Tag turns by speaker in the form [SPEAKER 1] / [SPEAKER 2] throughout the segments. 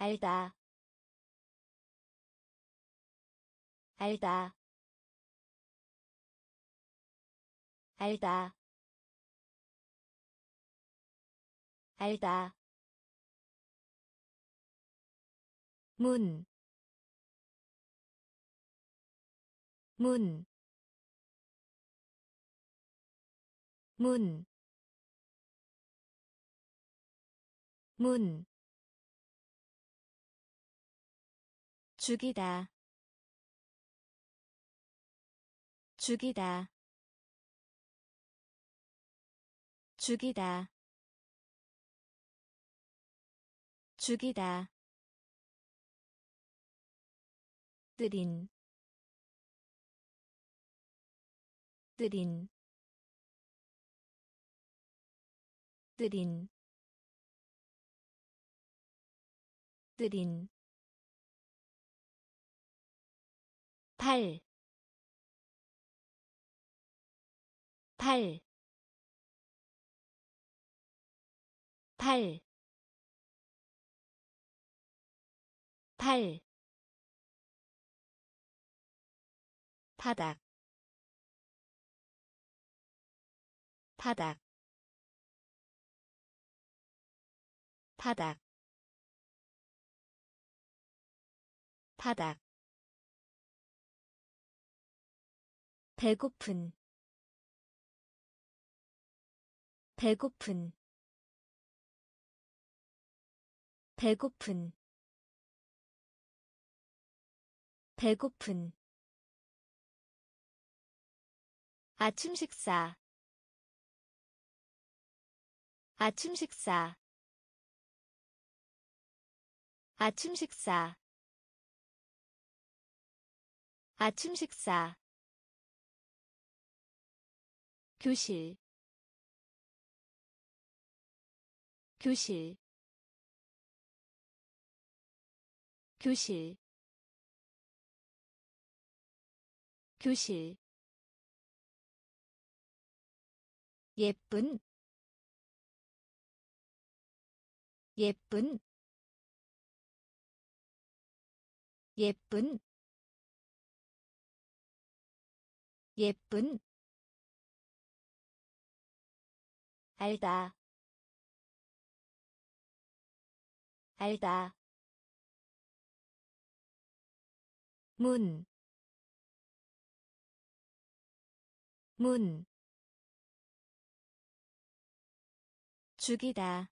[SPEAKER 1] 알다 알다 알다 알다 문, 문, 문, 문, 죽이다, 죽이다, 죽이다, 죽이다, 느린, 느린, 느린, 느린, 팔, 팔, 팔, 팔, 바닥, 바닥, 바닥, 바닥, 배고픈, 배고픈, 배고픈, 배고픈, 아침 식사, 아침 식사, 아침 식사, 아침 식사, 교실, 교실, 교실, 교실, 예쁜, 예쁜, 예쁜, 예쁜, 알다, 알다, 문, 문, 죽이다,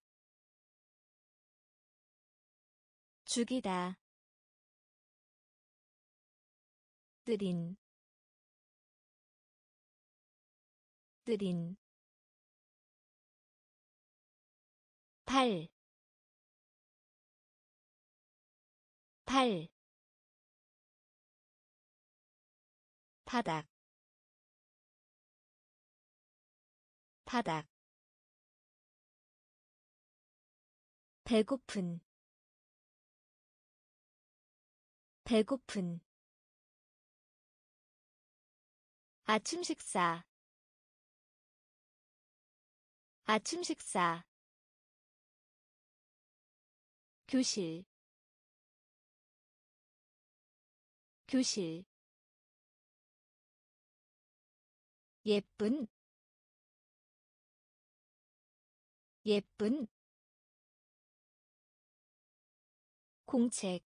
[SPEAKER 1] 죽이다, 느린, 느린, 팔, 팔, 바닥, 바닥, 배고픈, 배고픈, 아침 식사, 아침 식사, 교실, 교실, 예쁜, 예쁜, 공책,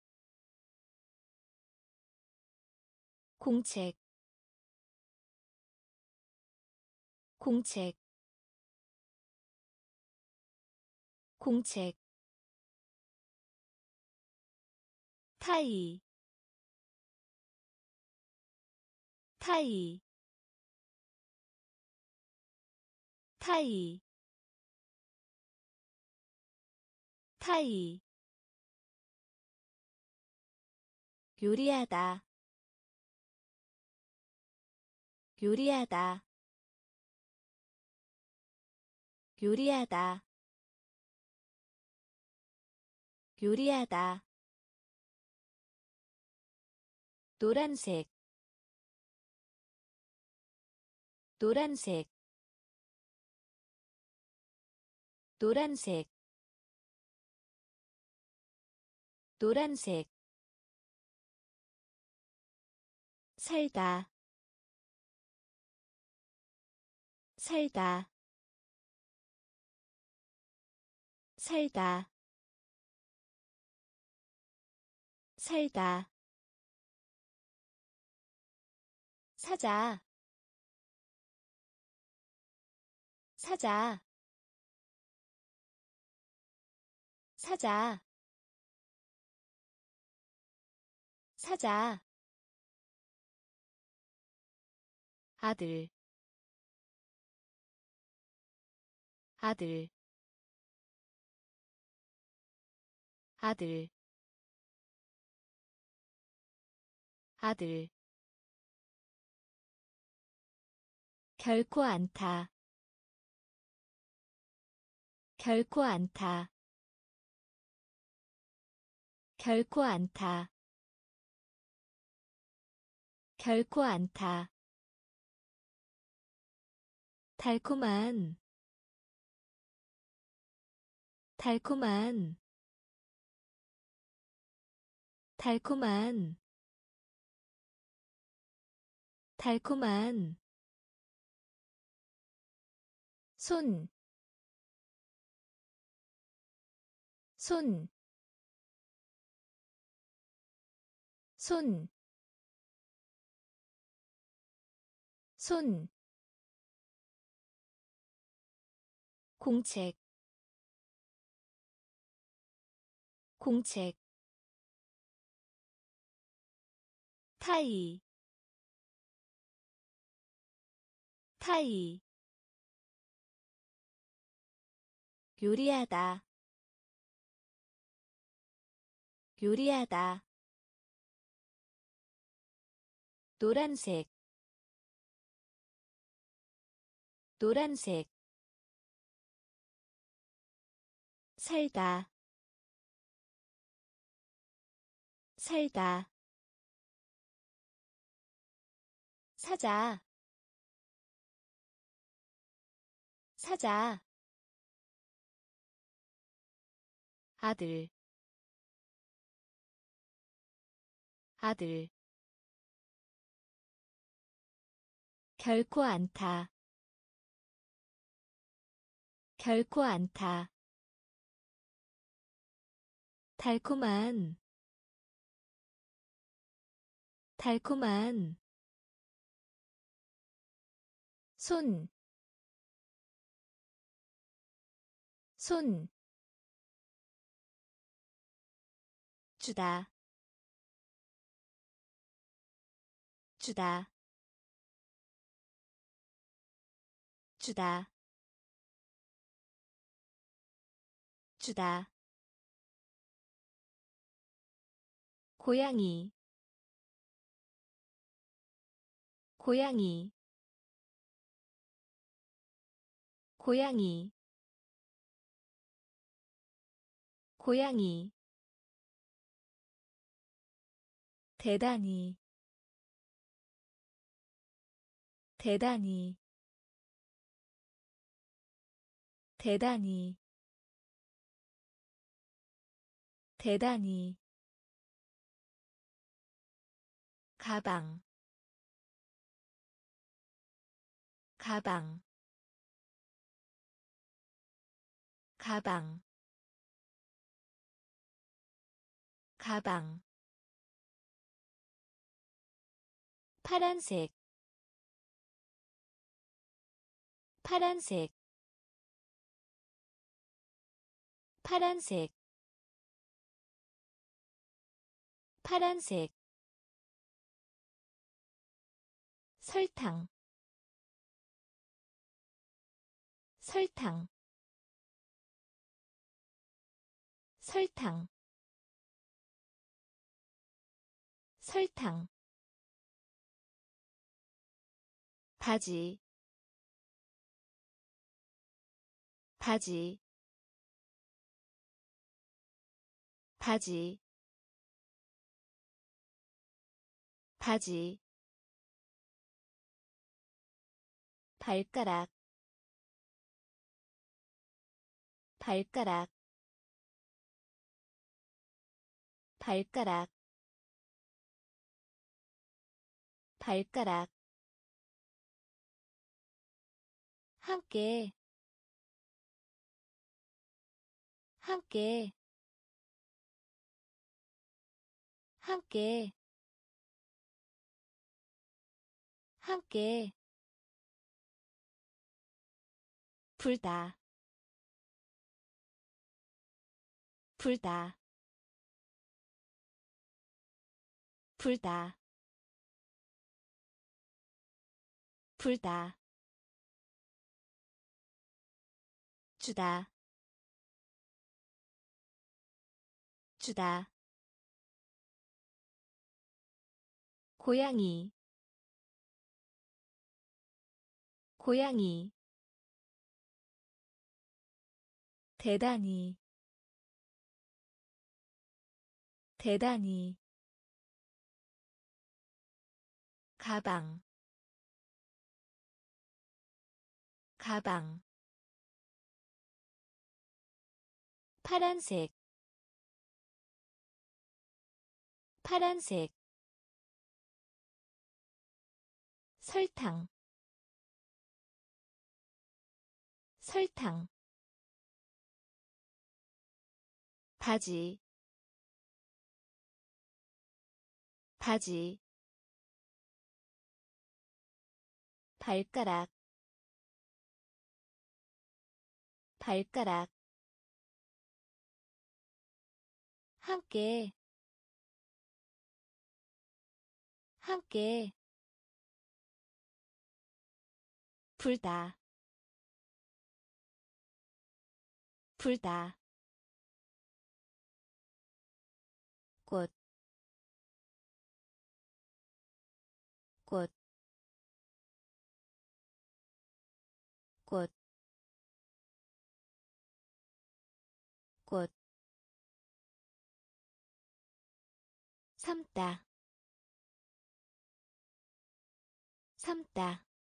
[SPEAKER 1] 공책, 공책, 공책, 타이, 타이, 타이, 타이, 요리하다, 요리하다, 요리하다, 요리하다, 노란색, 노란색, 노란색, 노란색 살다 살다 살다 살다 사자 사자 사자 사자 아들 아들 아들 아들 결코 않다 결코 않다 결코 않다 결코 않다 달콤한 달콤한 달콤한 달콤한 손, 손, 손, 손, 공책, 공책, 타이, 타이, 요리하다, 요리하다, 노란색, 노란색, 살다, 살다, 사자, 사자, 아들, 아들, 결코 않다, 결코 않다, 달콤한, 달콤한, 손, 손, 주다, 주다, 주다, 주다, 고양이, 고양이, 고양이, 고양이, 대단히, 대단히, 대단히, 대단히, 가방, 가방, 가방, 가방, 파란색, 파란색, 파란색, 파란색, 설탕, 설탕, 설탕, 설탕, 바지, 바지, 바지, 바지, 발가락, 발가락, 발가락 발가락 함께 함께 함께 함께 불다 불다 불다 불다 주다 주다 고양이 고양이 대단히 대단히 가방 가방 파란색 파란색 설탕 설탕 바지 바지 발가락 발가락 함께 함께 불다 불다 꽃 꽃 꽃 꽃 삶다 삶다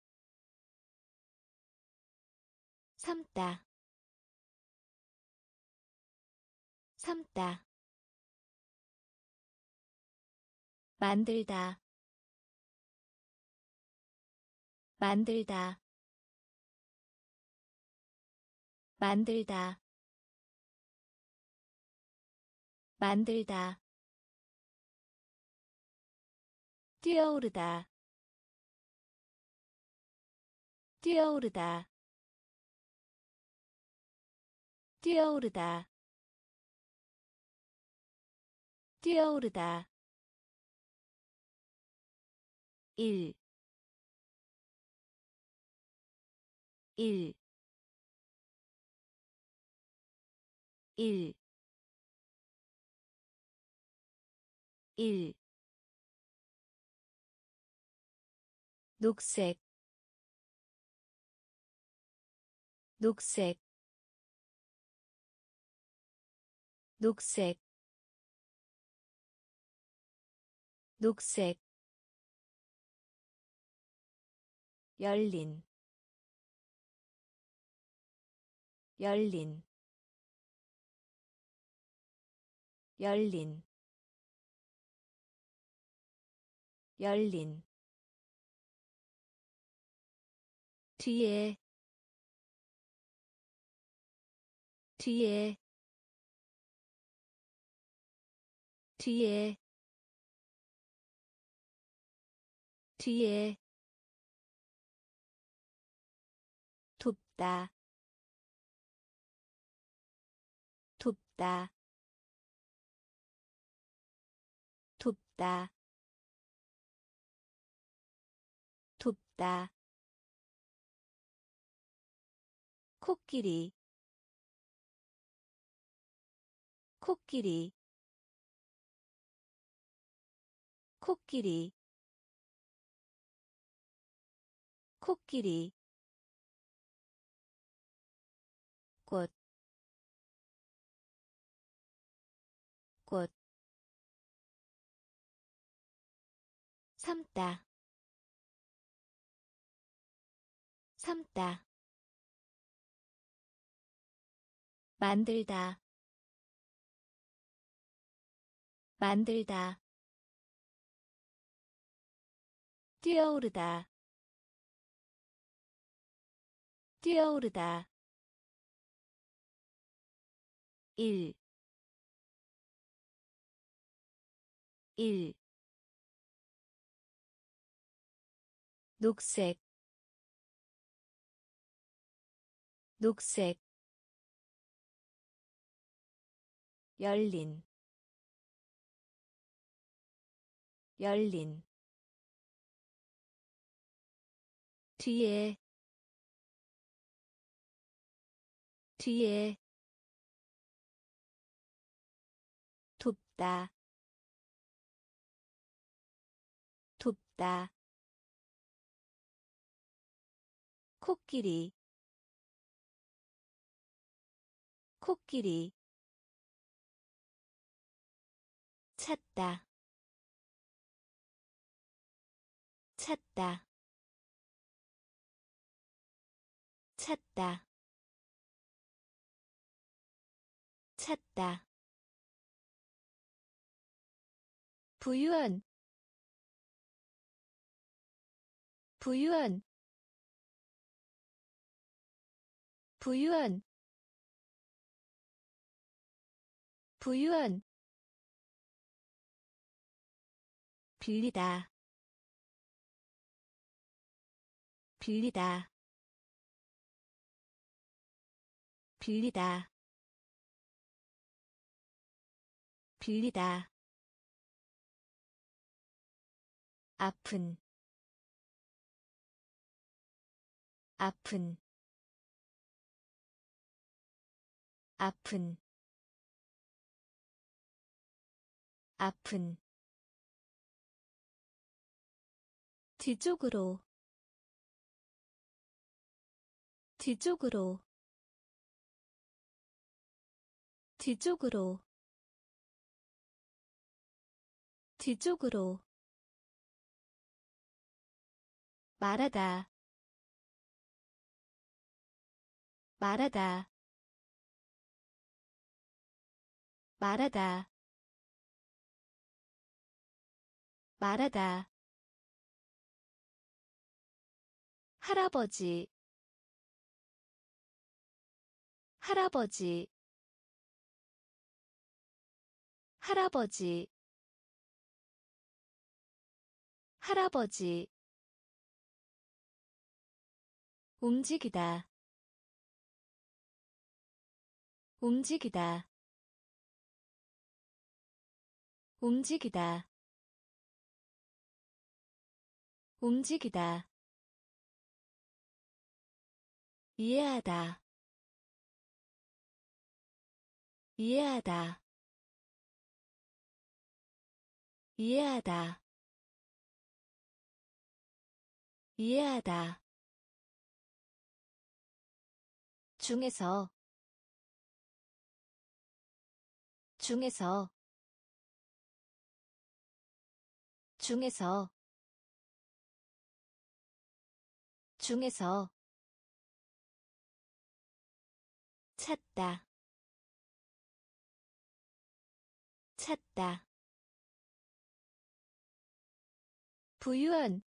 [SPEAKER 1] 삶다 삶다 만들다 만들다 만들다 만들다 뛰어오르다 뛰어오르다 뛰어오르다 뛰어오르다 일 일 일 일 녹색 녹색 녹색 녹색 열린 열린 열린 열린 뒤에 뒤에 뒤에 뒤에 돕다 돕다 돕다 돕다 코끼리 코끼리 코끼리 코끼리 꽃 꽃 삶다 삶다 만들다 만들다 뛰어오르다 뛰어오르다 일 녹색 녹색 열린 뒤에 돕다 코끼리 찾다 부유한 빌리다 아픈 뒤쪽으로 말하다 할아버지 움직이다 이해하다 중에서 찾다 부유한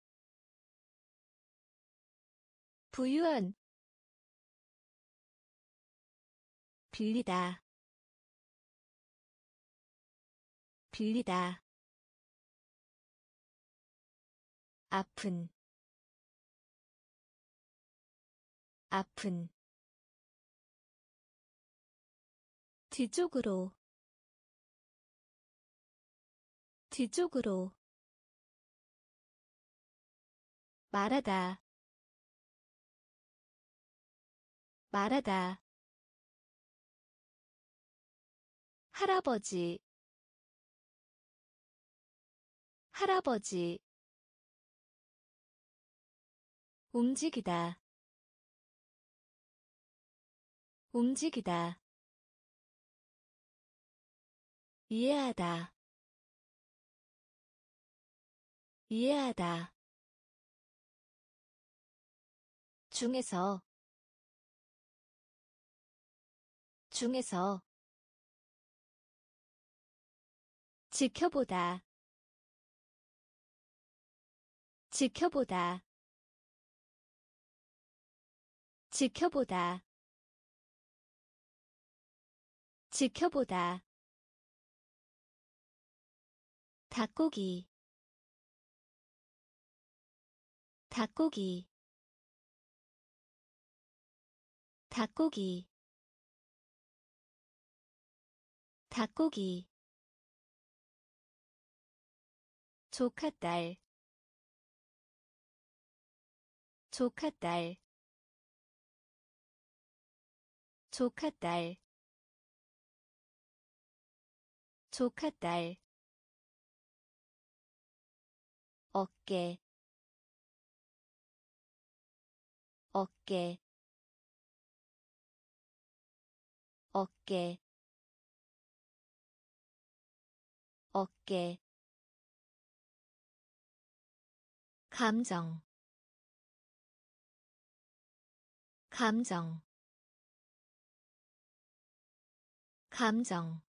[SPEAKER 1] 빌리다 아픈 뒤쪽으로 말하다 할아버지 움직이다 이해하다 중에서 지켜보다 지켜보다 지켜보다 지켜보다 닭고기 닭고기 닭고기 닭고기 조카딸 조카딸 조카딸 조카딸 어깨 어깨 어깨 어깨 감정 감정 감정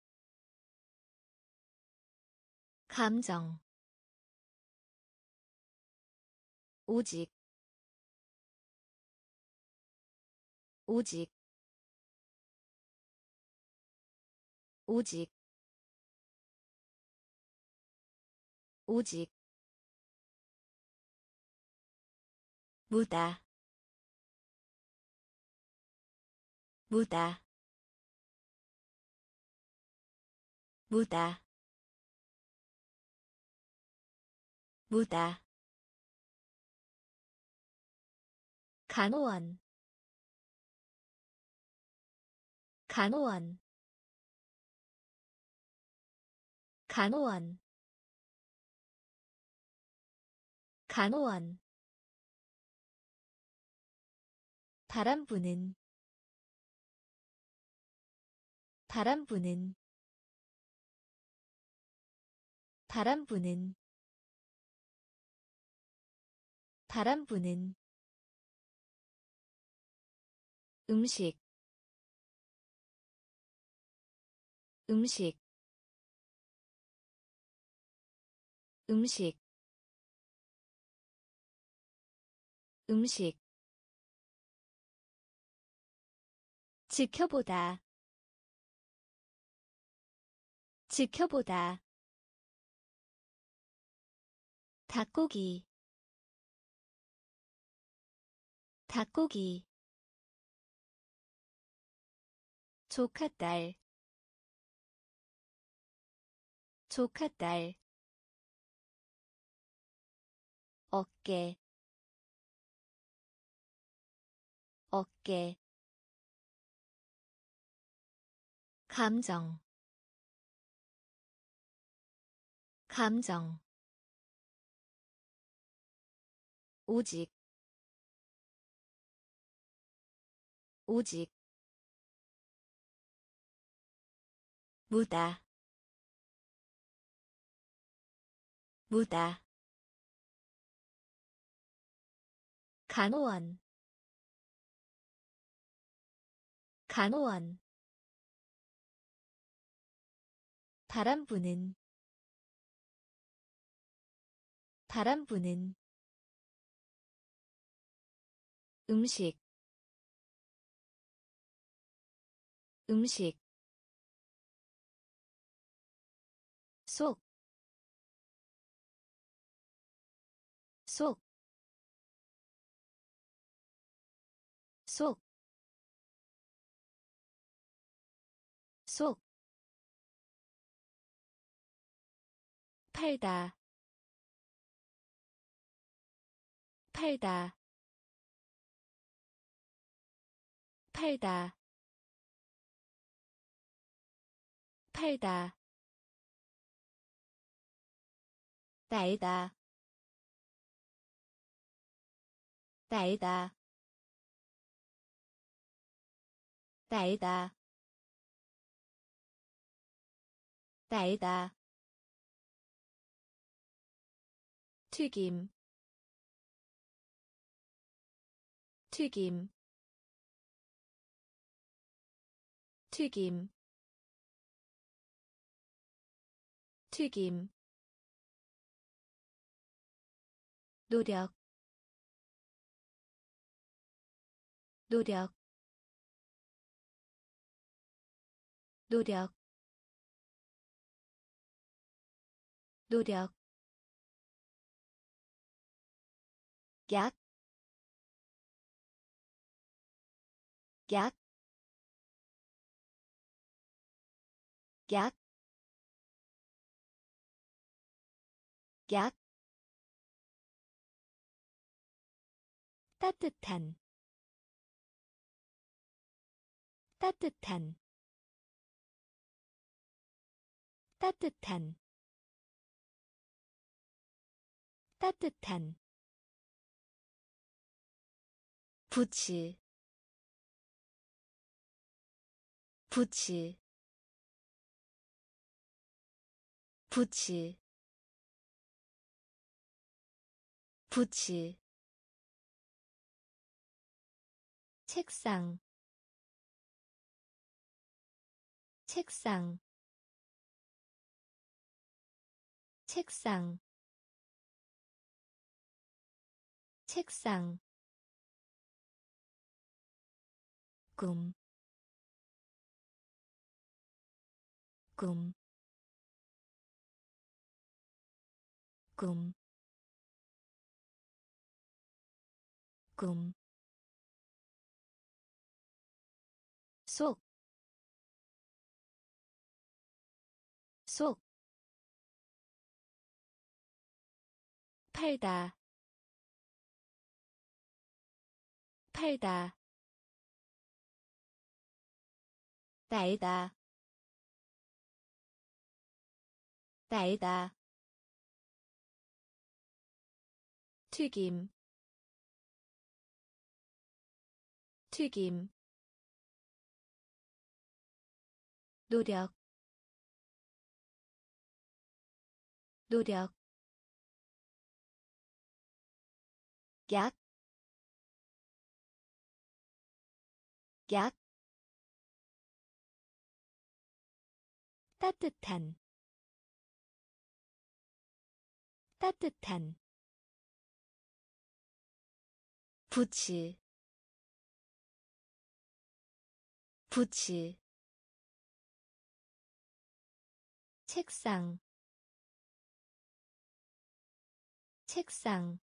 [SPEAKER 1] 감정 오직 오직 오직 오직 무다 무다 무다 무다 간호원 간호원 간호원 간호원 바람 부는 바람 부는 바람 부는 바람 부는 음식 음식 음식 음식 지켜보다 지켜보다 닭고기 닭고기 조카딸 조카딸 어깨 어깨 감정 감정 오직 오직 무다 무다 간호원 간호원 바람 부는 바람 부는 음식 음식 속 속, 속, 속, 팔다, 팔다, 팔다, 팔다, 날다, 날다, 날다, 날다, 튀김, 튀김, 튀김, 튀김 노력 노력 노력 노력 약, 약, 약, 약, 따뜻한, 따뜻한, 따뜻한, 따뜻한, 부치, 부치, 부치, 부치, 책상, 책상, 책상, 책상, 꿈, 꿈, 꿈, 꿈, 속, 속, 팔다, 팔다, 날다, 날다, 튀김, 튀김, 노력, 노력, 약, 약, 따뜻한, 따뜻한, 부치, 부치, 책상, 책상,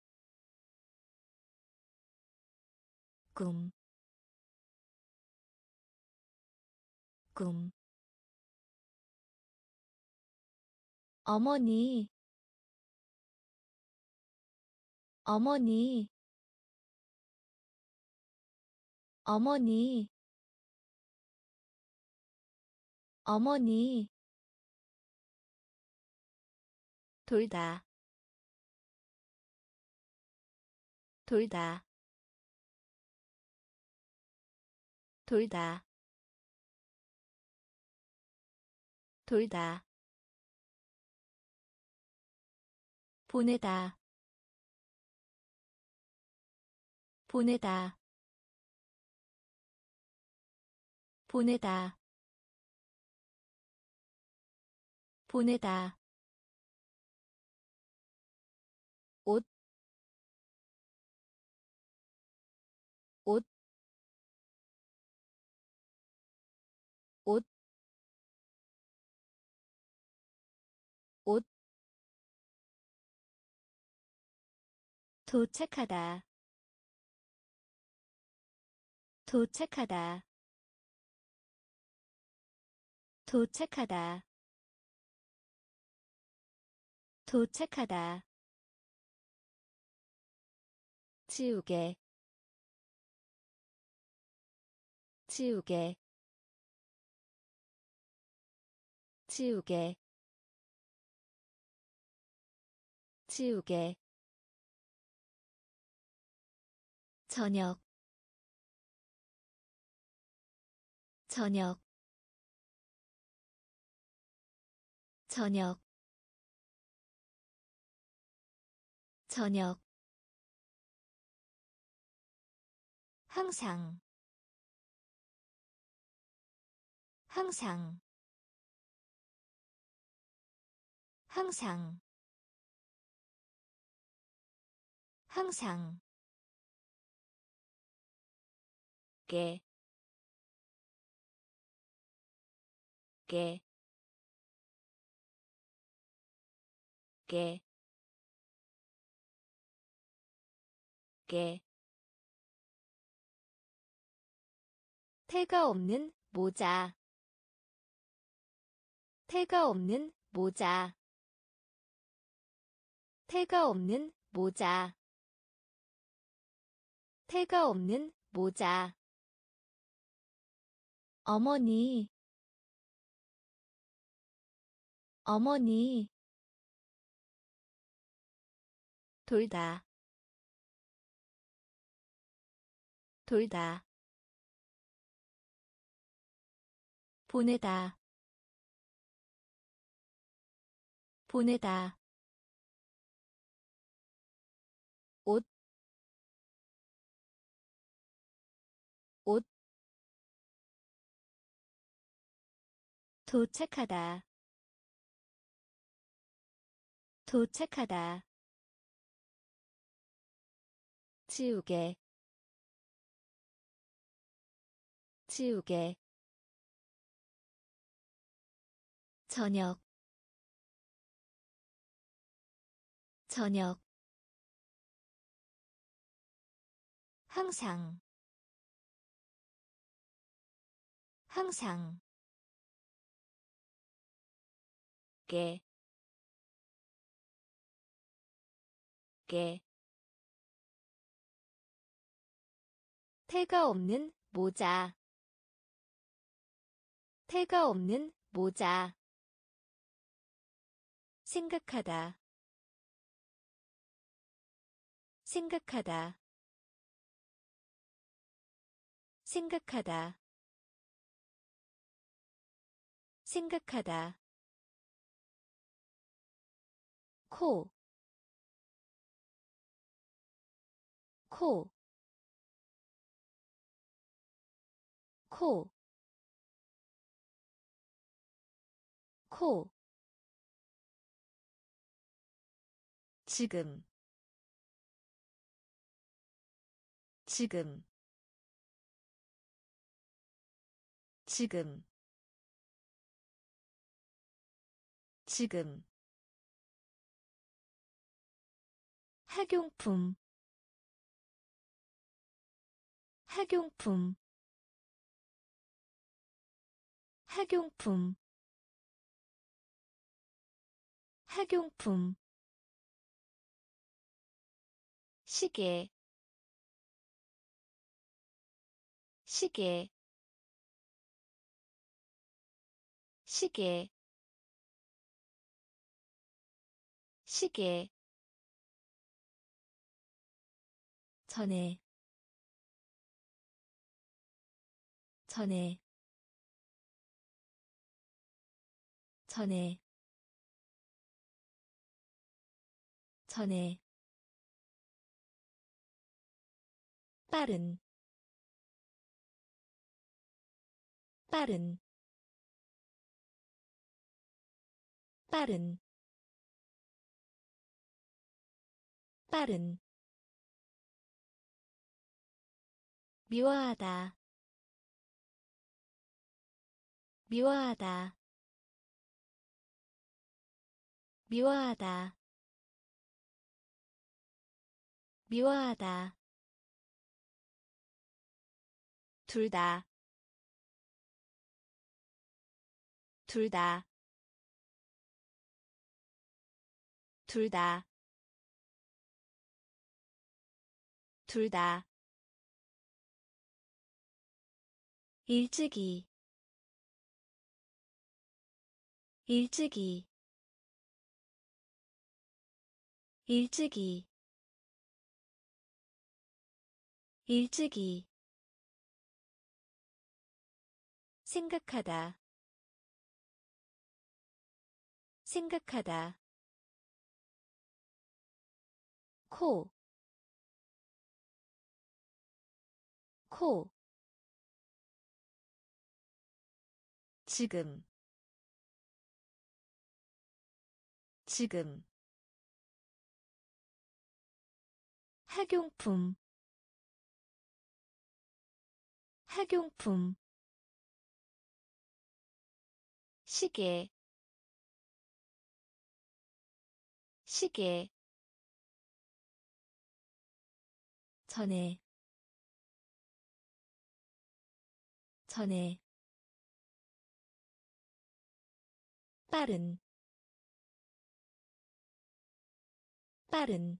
[SPEAKER 1] 꿈, 꿈, 어머니, 어머니, 어머니, 어머니, 돌다, 돌다, 돌다, 돌다, 보내다, 보내다, 보내다, 보내다, 옷, 옷, 옷, 옷, 도착하다, 도착하다, 도착하다, 도착하다, 지우개, 지우개, 지우개, 지우개, 저녁, 저녁, 저녁, 저녁, 항상, 항상, 항상 항상 깨 깨 깨 깨 태가 없는 모자 태가 없는 모자 태가 없는 모자 태가 없는 모자 어머니 어머니 돌다 돌다 보내다 보내다 옷 옷 도착하다 도착하다 지우개 지우개 저녁 저녁 항상 항상 깨 깨 태가 없는 모자 태가 없는 모자 생각하다 생각하다 생각하다 생각하다 코, 코, 코, 코. 지금, 지금, 지금, 지금. 학용품, 학용품, 학용품, 학용품. 시계, 시계, 시계, 시계. 전에, 전에, 전에, 전에. 빠른, 빠른, 빠른, 빠른. 미워하다, 미워하다, 미워하다, 미워하다. 둘 다, 둘 다, 둘 다, 둘 다. 일찍이, 일찍이, 일찍이, 일찍이. 생각하다, 생각하다. 코, 코. 지금, 지금 학용품 학용품 시계 시계 전에 전에 빠른 빠른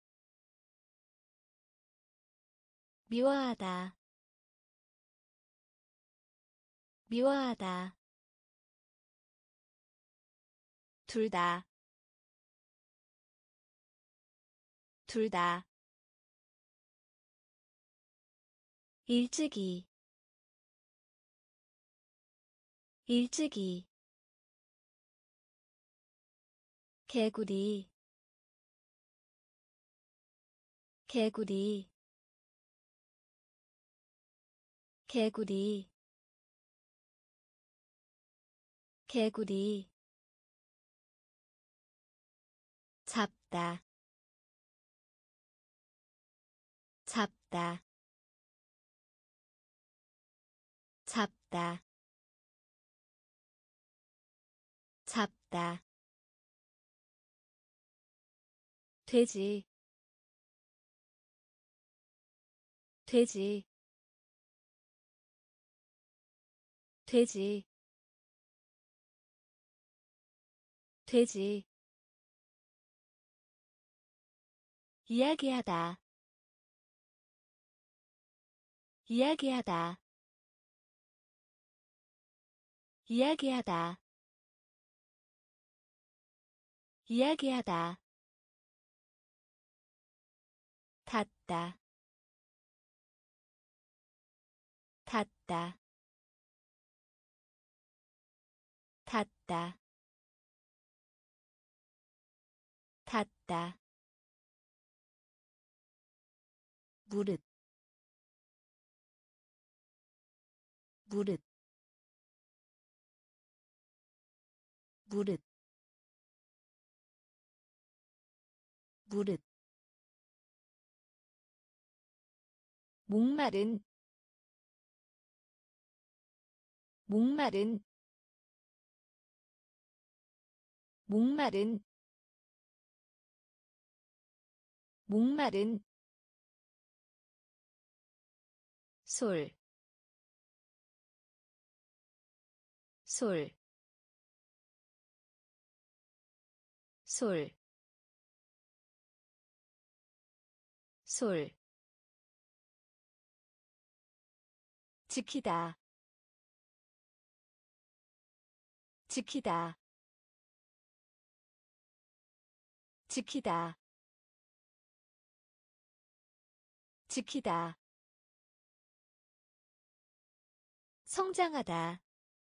[SPEAKER 1] 미워하다 미워하다 둘 다 둘 다 일찍이 일찍이 개구리 개구리 개구리 개구리 잡다 잡다 잡다 잡다 돼지 돼지 돼지 돼지 이야기하다 이야기하다 이야기하다 이야기하다 닿다 닿다 닿다 닿다 무릇 무릇 무릇 무릇 목마른 목마른 목마른 목마른 솔, 솔, 솔, 솔. 지키다, 지키다, 지키다, 지키다. 성장하다,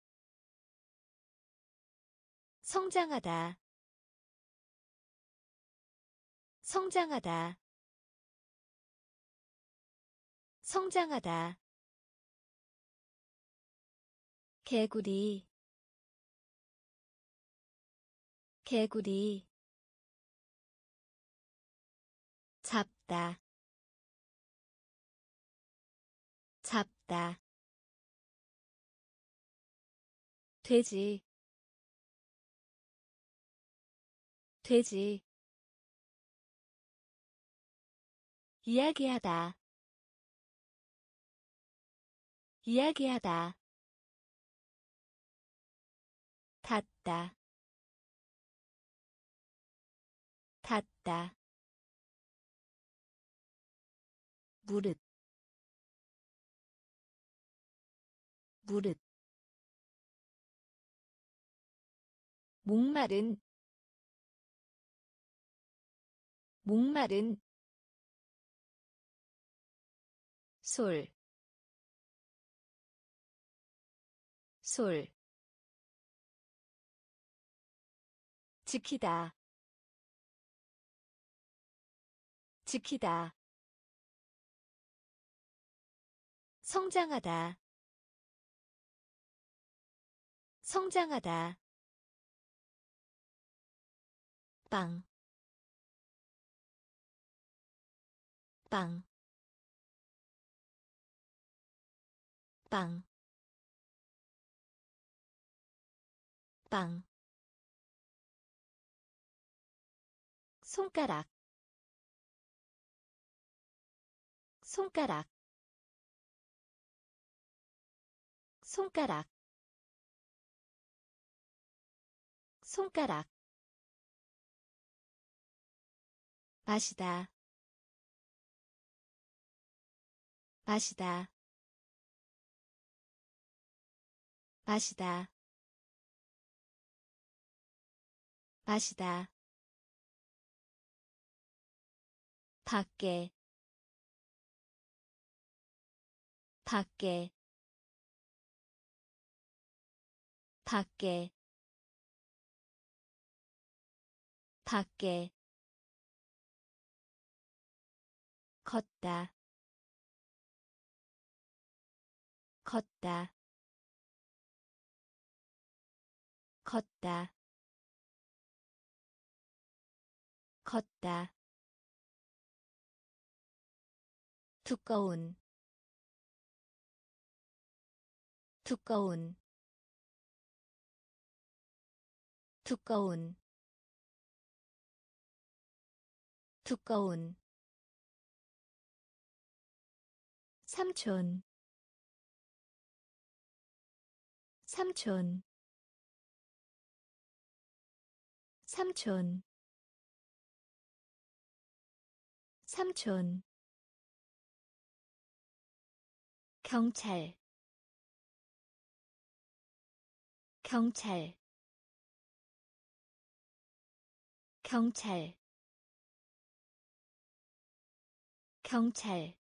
[SPEAKER 1] 성장하다, 성장하다, 성장하다. 개구리, 개구리. 잡다, 잡다. 돼지, 돼지. 이야기하다, 이야기하다. 닿다, 닿다. 무릇, 무릇. 목마른, 목마른. 솔, 솔. 지키다, 지키다. 성장하다, 성장하다. 빵, 빵, 빵, 빵. 손가락, 손가락, 손가락, 손가락. 마시다, 마시다, 마시다, 마시다. 밖에, 밖에, 밖에, 밖에. 걷다, 걷다, 걷다, 걷다. 두꺼운, 두꺼운, 두꺼운, 두꺼운. 삼촌, 삼촌, 삼촌, 삼촌. 경찰, 경찰, 경찰, 경찰.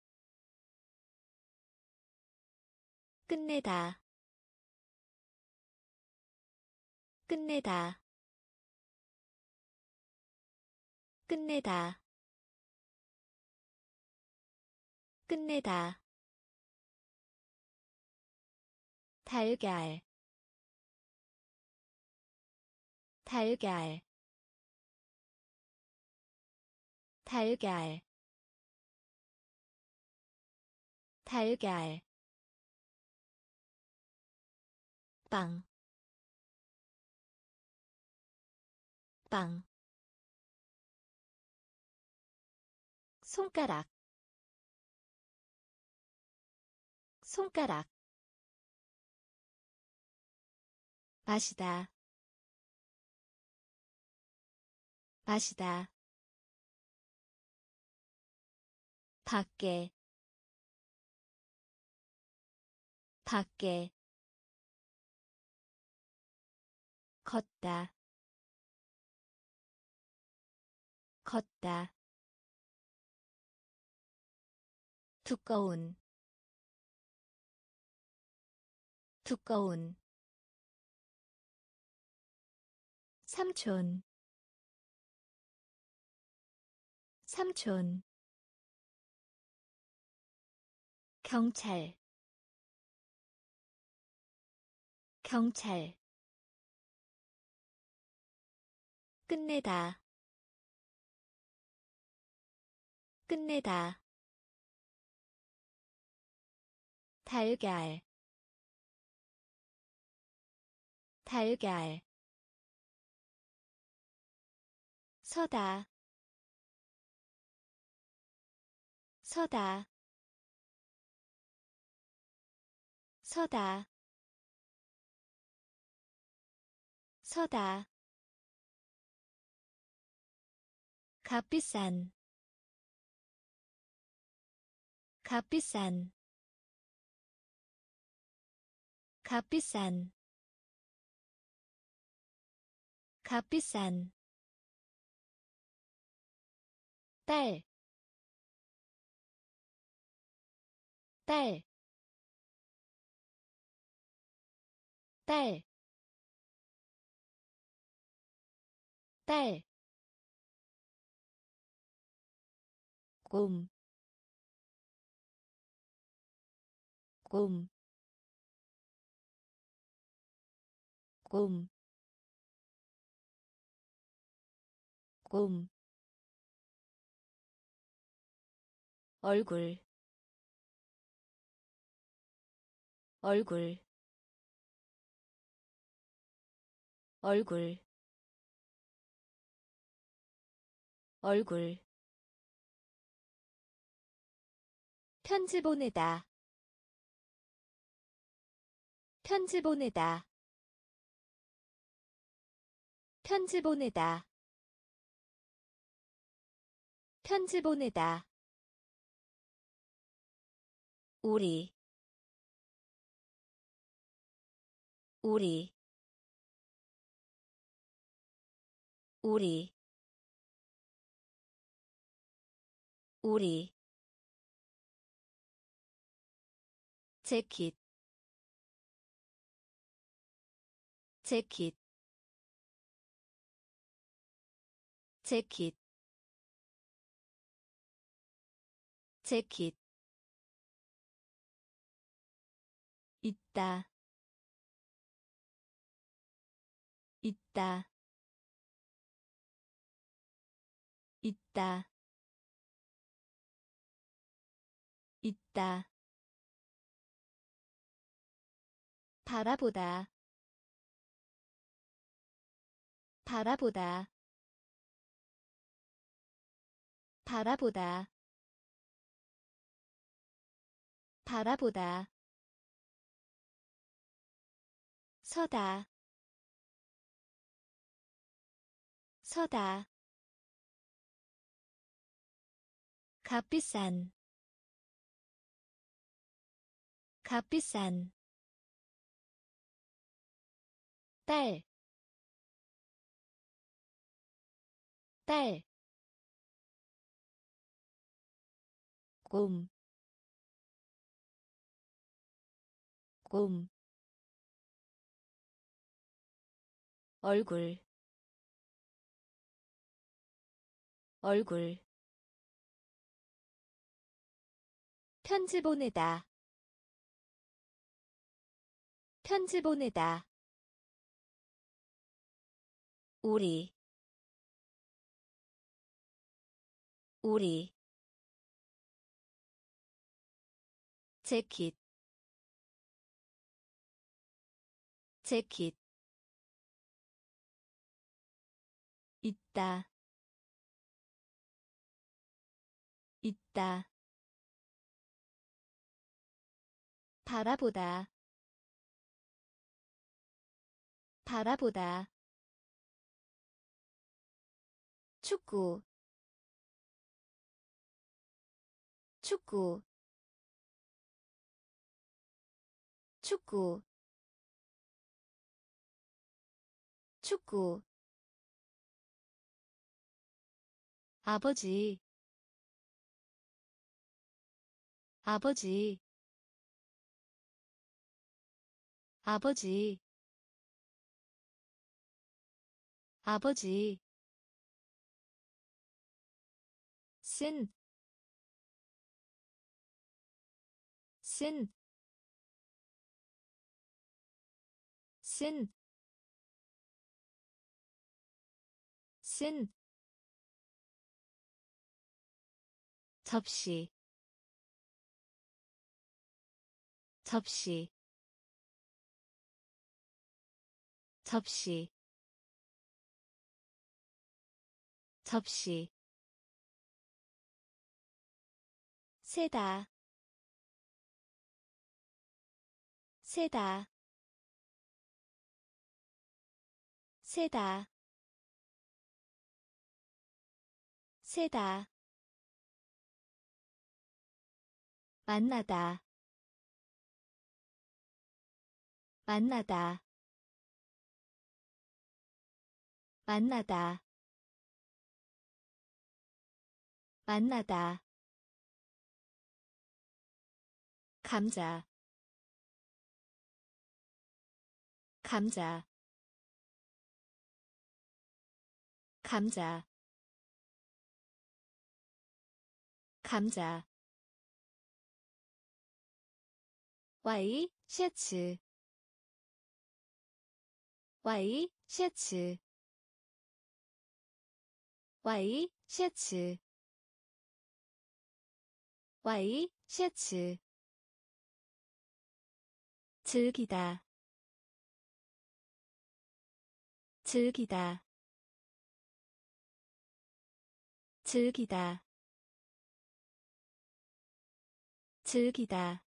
[SPEAKER 1] 끝내다, 끝내다, 끝내다, 끝내다. 달걀, 달걀, 달걀, 달걀. 빵, 빵. 손가락, 손가락. 마시다, 마시다. 밖에, 밖에. 걷다, 걷다. 두꺼운, 두꺼운. 삼촌, 삼촌. 경찰, 경찰. 끝내다, 끝내다. 달걀, 달걀. 서다, 서다, 서다, 서다. 값비싼, 값비싼, 값비싼, 값비싼. 딸, 딸, 딸, 딸. 곰, 곰, 곰, 꿈 얼굴 얼굴 얼굴 얼굴 편지 보내다 편지 보내다 편지 보내다 편지 보내다 우리 우리 우리 우리 재킷 재킷 재킷 재킷 있다 있다 있다 있다 바라보다 바라보다 바라보다 바라보다 서다 서다 값비싼 값비싼 딸, 딸, 꿈, 꿈, 얼굴, 얼굴, 편지 보내다, 편지 보내다, 우리, 우리, 재킷, 재킷, 있다, 있다, 바라보다, 바라보다, 축구, 축구, 축구, 축구, 아버지, 아버지, 아버지, 아버지, 쓴, 쓴, 쓴, 쓴, 접시, 접시, 접시, 접시, 세다, 세다, 세다, 세다, 만나다, 만나다, 만나다, 만나다, 감자, 감자, 감자, 감자, 와이 셔츠, 와이 셔츠, 와이셔츠 와이셔츠 즐기다 즐기다 즐기다 즐기다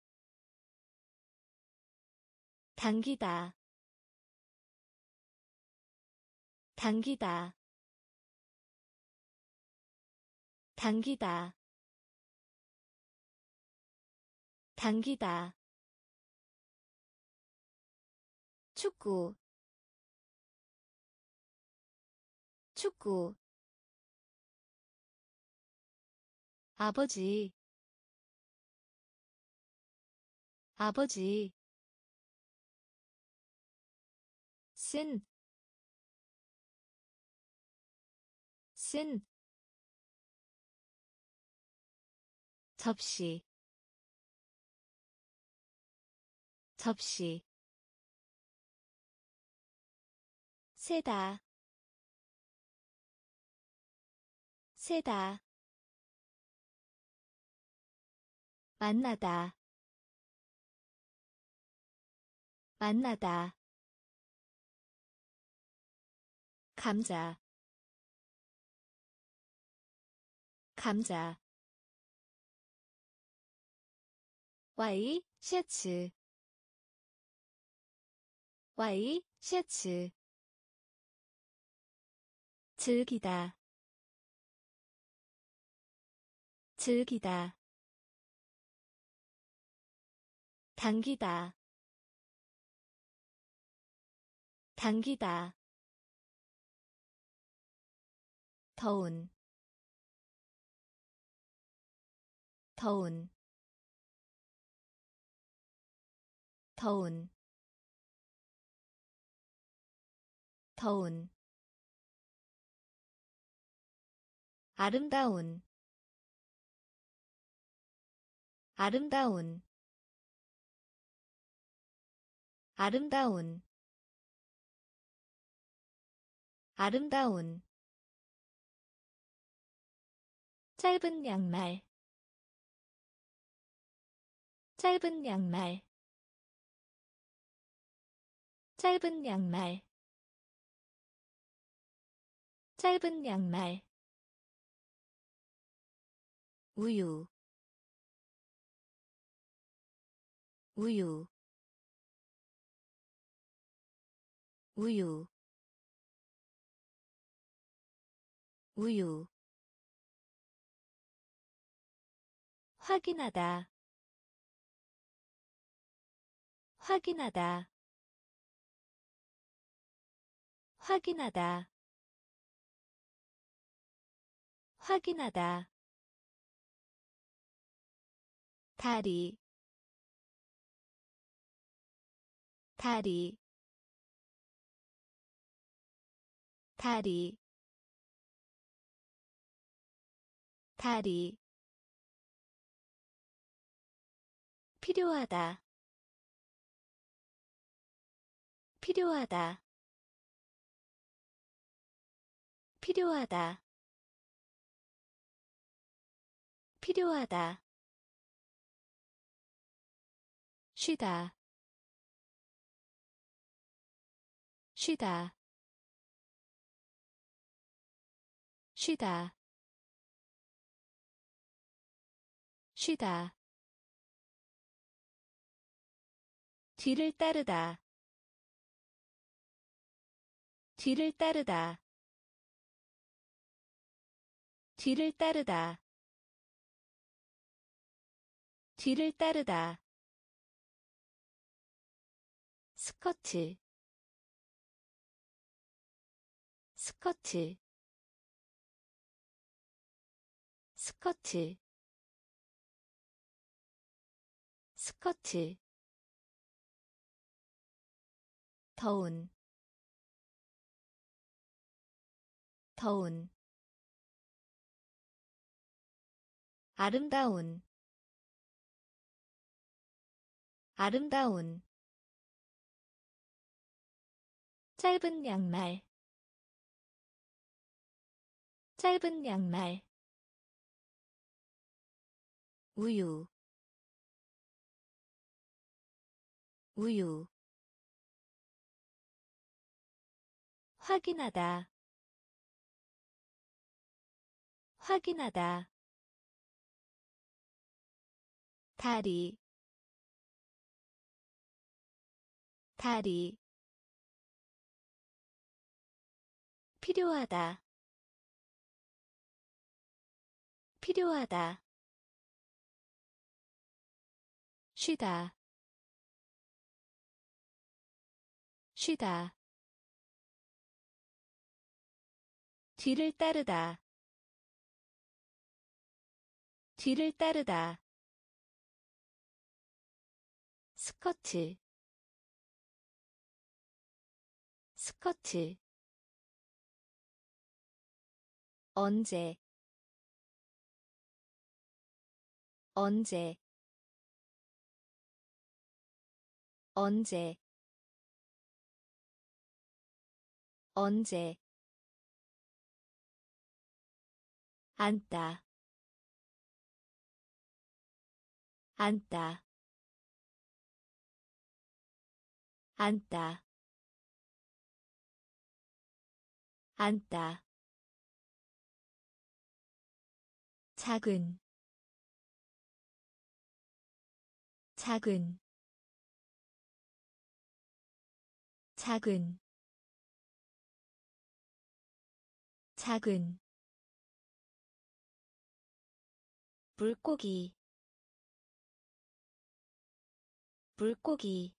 [SPEAKER 1] 당기다 당기다 당기다 당기다 축구 축구 아버지 아버지 쓴 접시 접시 세다 세다 만나다 만나다 감자 감자 와이셔츠 와이셔츠 즐기다 즐기다 당기다 당기다 더운 더운 더운 더운 아름다운 아름다운 아름다운 아름다운 짧은 양말 짧은 양말 짧은 양말 짧은 양말 우유 우유 우유 우유 확인하다 확인하다 확인하다 확인하다 다리 다리 다리 다리 필요하다 필요하다 필요하다 필요하다 쉬다 쉬다 쉬다 쉬다 뒤를 따르다 뒤를 따르다 뒤를 따르다 뒤를 따르다 스커트 스커트 스커트 스커트 더운 더운 아름다운 아름다운 짧은 양말 짧은 양말 우유 우유 확인하다 확인하다 다리 다리 필요하다 필요하다 쉬다 쉬다 뒤를 따르다 뒤를 따르다 스커트 스커트 언제 언제 언제 언제 앉다 앉다 앉다 앉다 작은 작은 작은 작은 물고기 물고기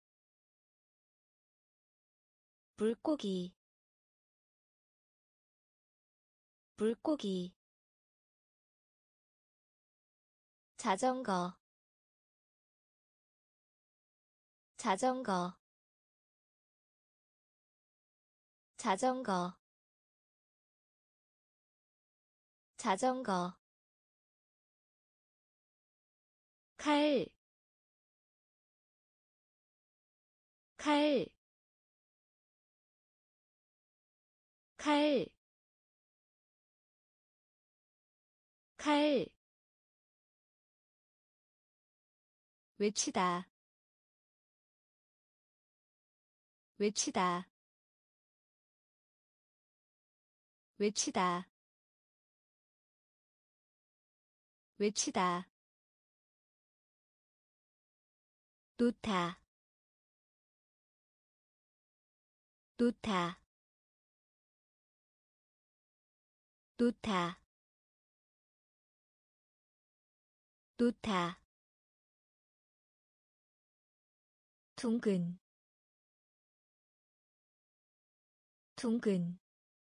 [SPEAKER 1] 물고기 물고기 자전거 자전거 자전거 자전거 칼, 칼, 칼, 칼, 외치다, 외치다, 외치다, 외치다, 놓다, 놓다, 놓다, 놓다, 둥근, 둥근,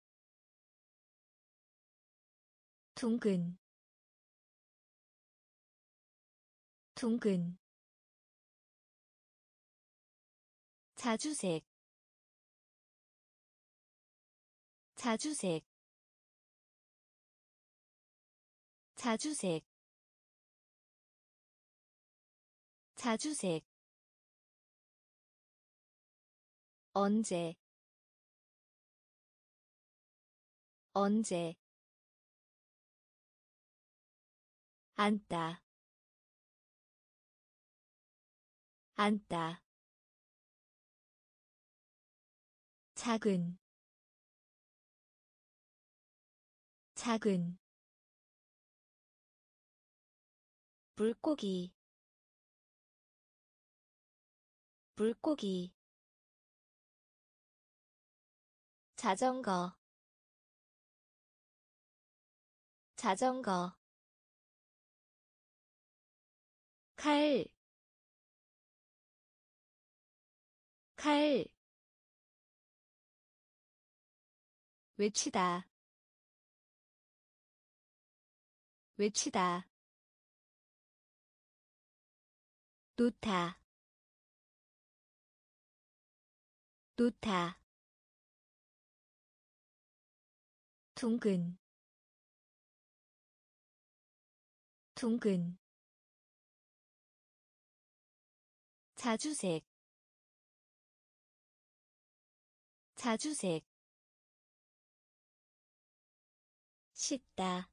[SPEAKER 1] 둥근, 둥근, 자주색, 자주색, 자주색, 자주색, 언제, 언제, 앉다, 앉다, 작은, 작은, 물고기, 물고기, 자전거, 자전거, 칼, 칼, 외치다, 외치다, 놓다, 놓다, 둥근, 둥근, 자주색, 자주색, 씻다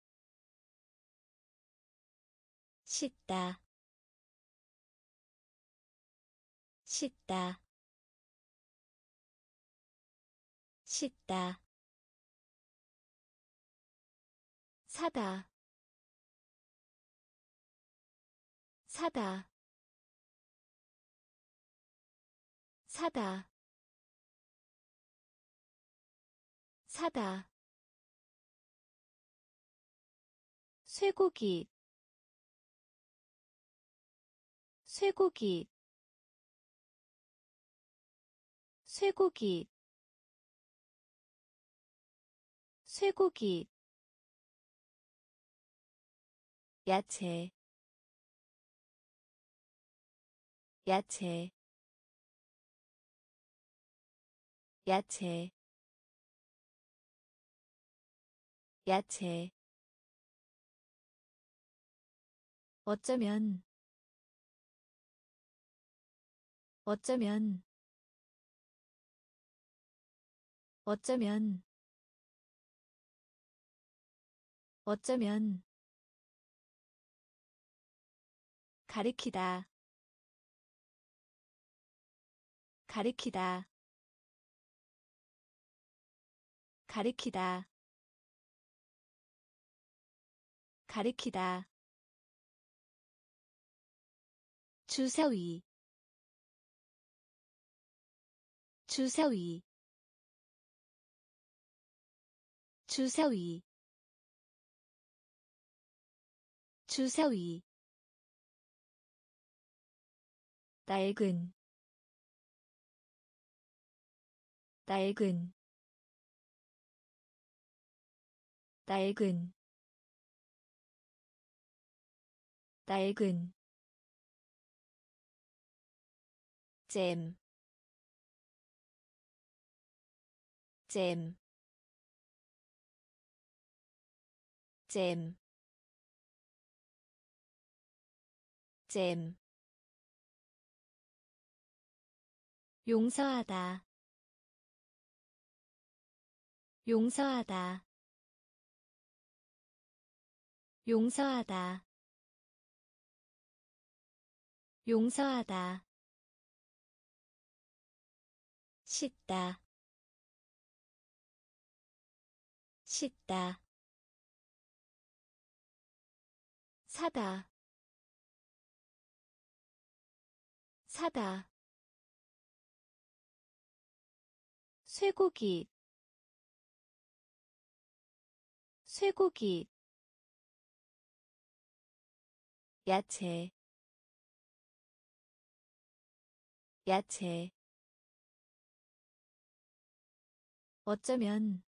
[SPEAKER 1] 씻다 씻다 씻다 사다 사다 사다 사다 쇠고기 쇠고기 쇠고기 쇠고기 야채 야채 야채 야채 어쩌면 어쩌면 어쩌면 어쩌면 가리키다 가리키다 가리키다 가리키다 주사위 주사위 주사위 주사위 낡은 낡은 낡은 낡은 잼, 잼, 잼, 잼. 용서하다, 용서하다, 용서하다, 용서하다. 씻다, 씻다. 사다, 사다. 쇠고기, 쇠고기. 야채, 야채. 어쩌면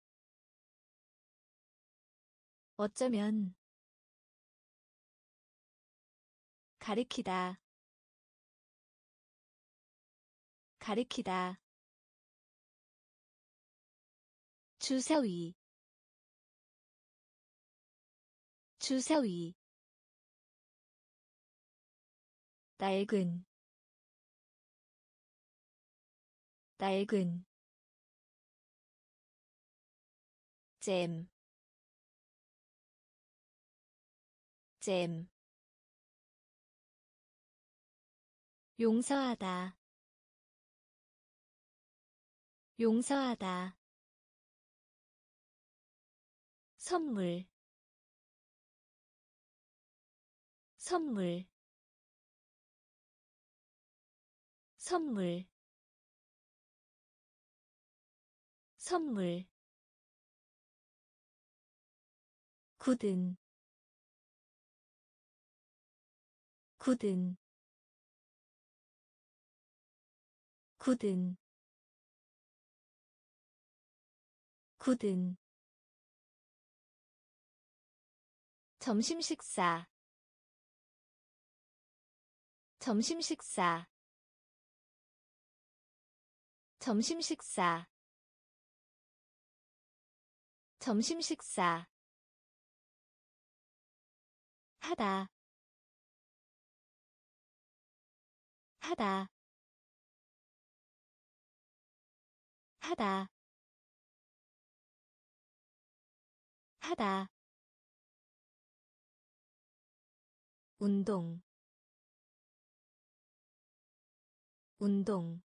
[SPEAKER 1] 어쩌면 가리키다 가리키다 주사위 주사위 낡은 낡은 잼, 잼. 용서하다, 용서하다. 선물, 선물, 선물, 선물. 굳은, 굳은, 굳은, 굳은. 점심 식사, 점심 식사, 점심 식사, 점심 식사. 하다, 하다, 하다, 하다 운동 운동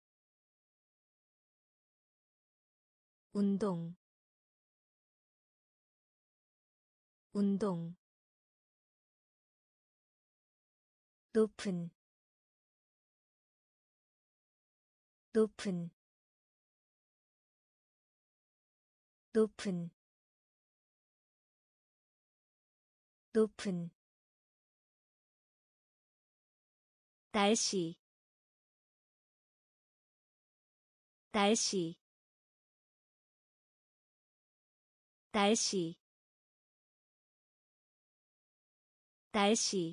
[SPEAKER 1] 운동 운동 높은 높은 높은 높은 날씨 날씨 날씨 날씨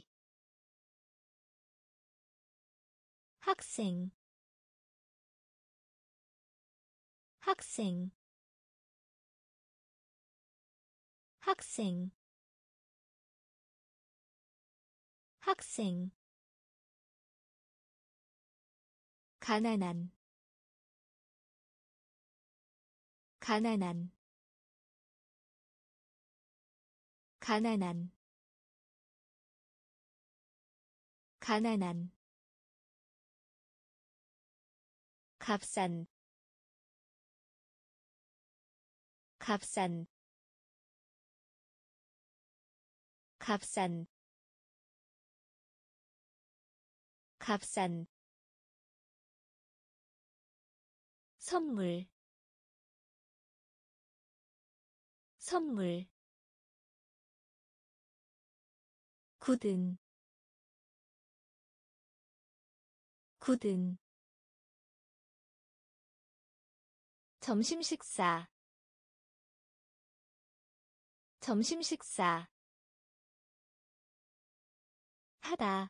[SPEAKER 1] 학생 학생 학생 학생 가난한 가난한 가난한 가난한 값싼 값싼 값싼 값싼 선물 선물 굳은 굳은 점심 식사 점심 식사 하다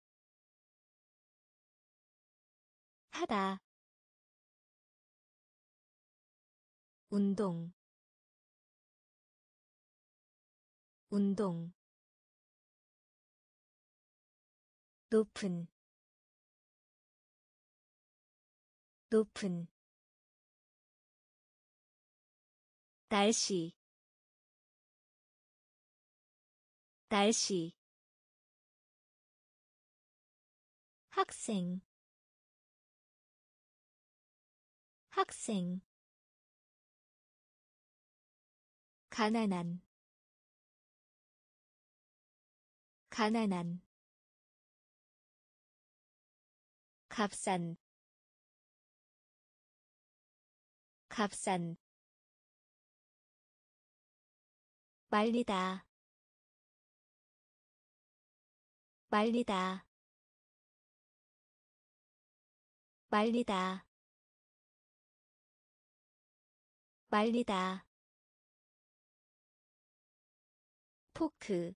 [SPEAKER 1] 하다 운동 운동 높은 높은 날씨 날씨 학생 학생 가난한 가난한 값싼 값싼 말리다 말리다 말리다 말리다 포크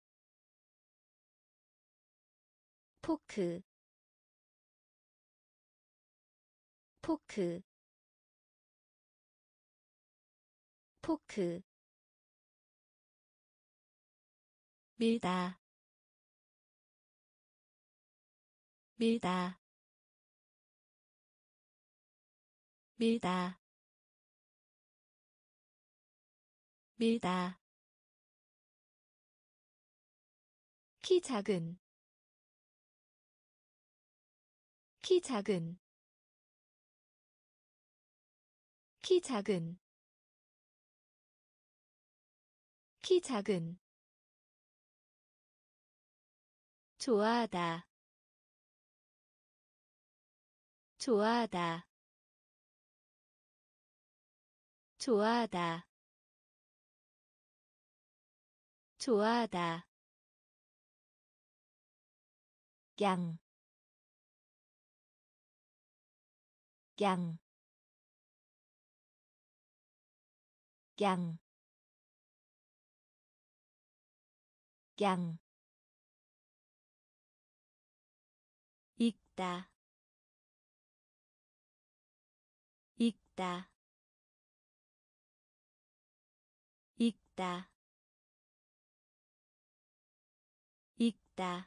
[SPEAKER 1] 포크 포크 포크 밀다 밀다 밀다 밀다 키 작은 키 작은 키 작은 키 작은 좋아하다 좋아하다 좋아하다 좋아하다 양, 양, 양, 양, 읽다, 읽다, 읽다, 읽다,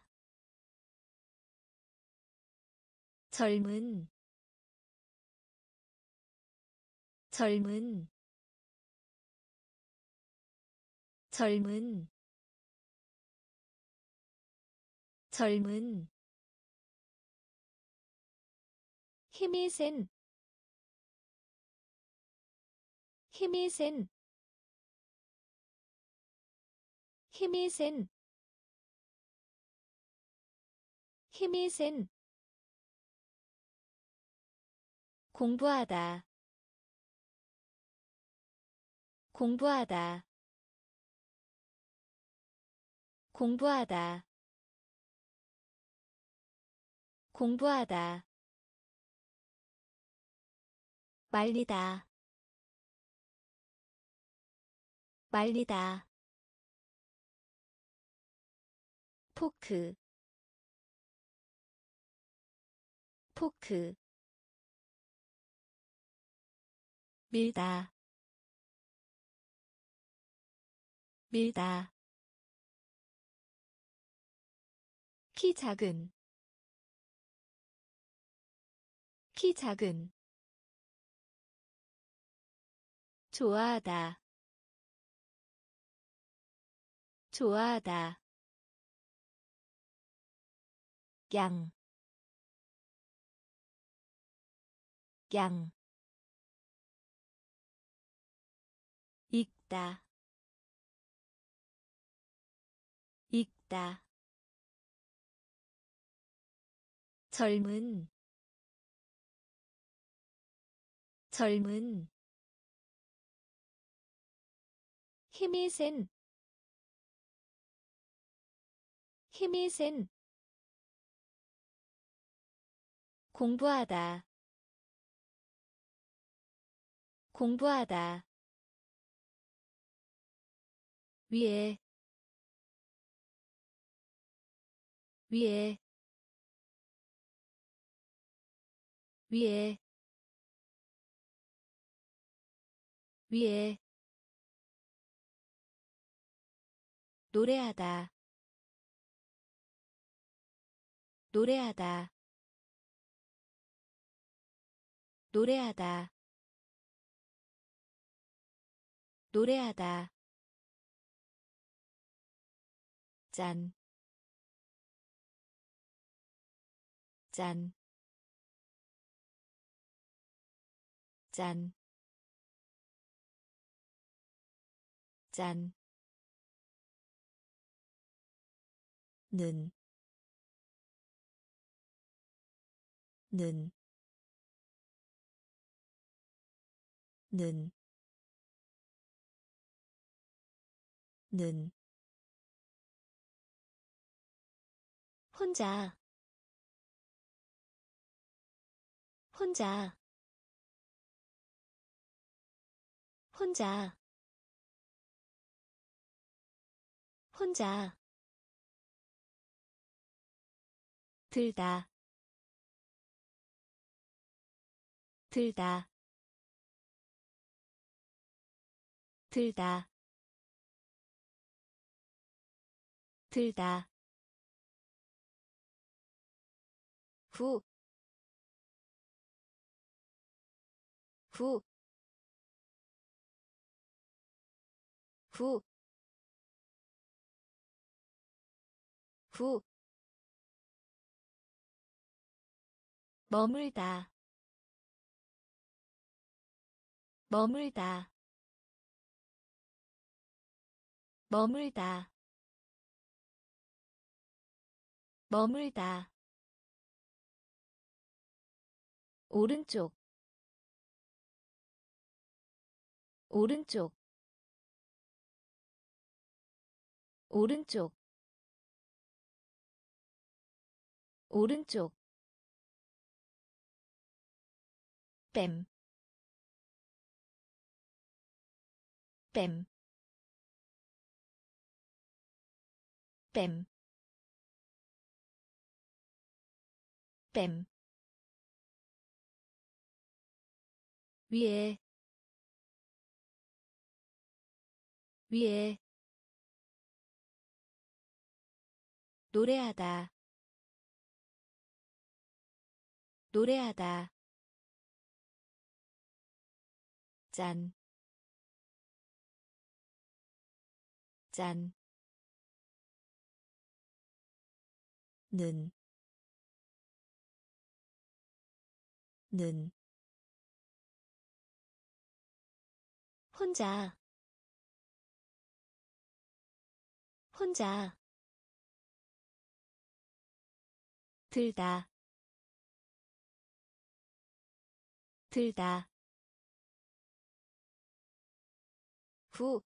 [SPEAKER 1] 젊은, 젊은, 젊은 젊은 힘이 센 힘이 센 힘이 센 힘이 센 공부하다 공부하다 공부하다 공부하다 말리다 말리다 포크 포크 밀다 밀다 키 작은 키 작은 좋아하다 좋아하다 양, 양, 읽다, 읽다, 젊은, 젊은, 힘이 센, 힘이 센, 공부하다, 공부하다, 위에, 위에, 위에, 위에, 노래하다, 노래하다, 노래하다, 노래하다, 짠, 짠, 짠, 짠, 는, 는, 는, 는, 혼자, 혼자, 혼자, 혼자, 들다, 들다, 들다, 들다, 후, 후, 후, 후, 머물다, 머물다, 머물다, 머물다, 오른쪽, 오른쪽, 오른쪽, 오른쪽, 뺨, 뺨, 뺨, 뺨, 위에, 위에, 노래하다, 노래하다, 짠, 짠, 는, 혼자, 들다, 후,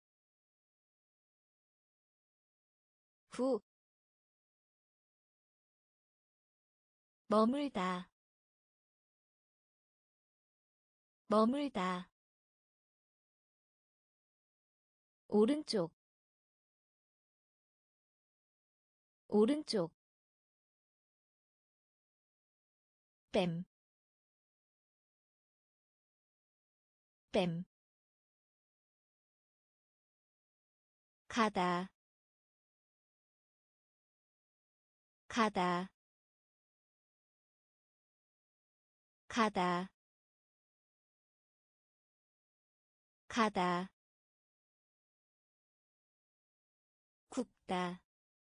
[SPEAKER 1] 머물다, 오른쪽, 뺨, 가다, 가다, 가다, 가다, 굽다,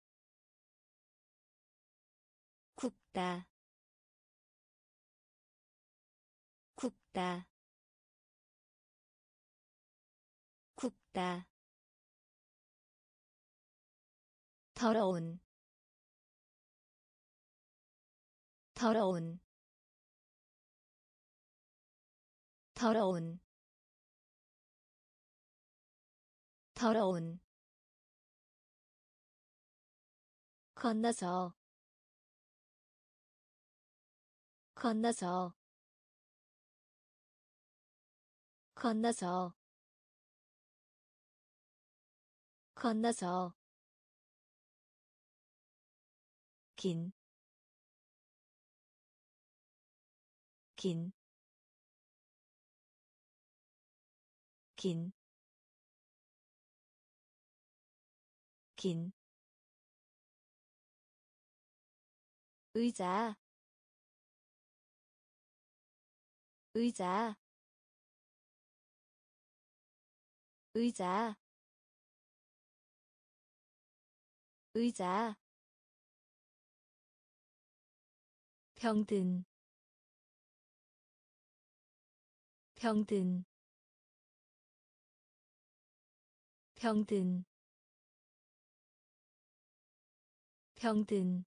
[SPEAKER 1] 굽다, 굽다, 굽다, 더러운, 더러운, 더러운, 더러운, 건너서, 건너서, 건너서, 건너서, 긴, 긴, 긴, 긴, 의자, 의자, 의자, 의자, 병든, 병든, 병든, 병든,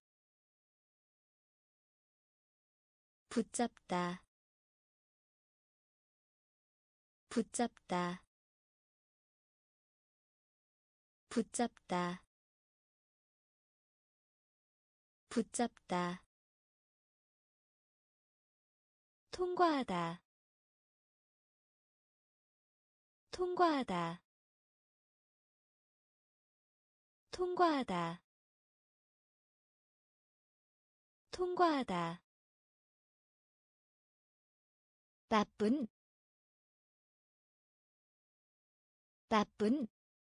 [SPEAKER 1] 붙잡다, 붙잡다, 붙잡다, 붙잡다, 통과하다, 통과하다, 통과하다, 통과하다, 나쁜, 나쁜,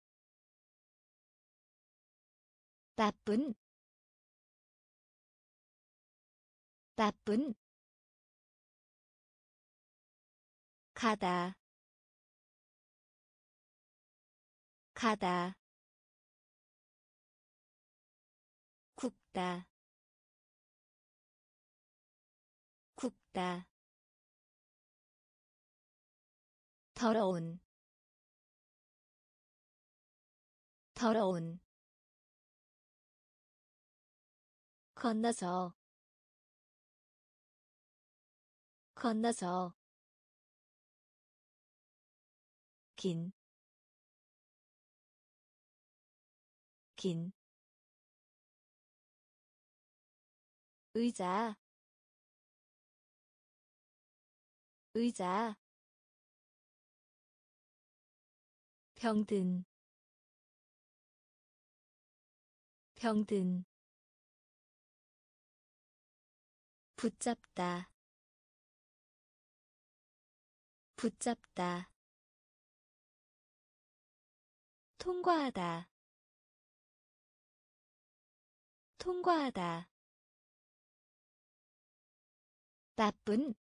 [SPEAKER 1] 나쁜, 나쁜, 가다, 가다, 굽다, 굽다, 더러운, 더러운, 건너서, 건너서, 긴, 긴, 의자, 의자, 병든, 병든, 붙잡다, 붙잡다, 통과하다, 통과하다, 나쁜,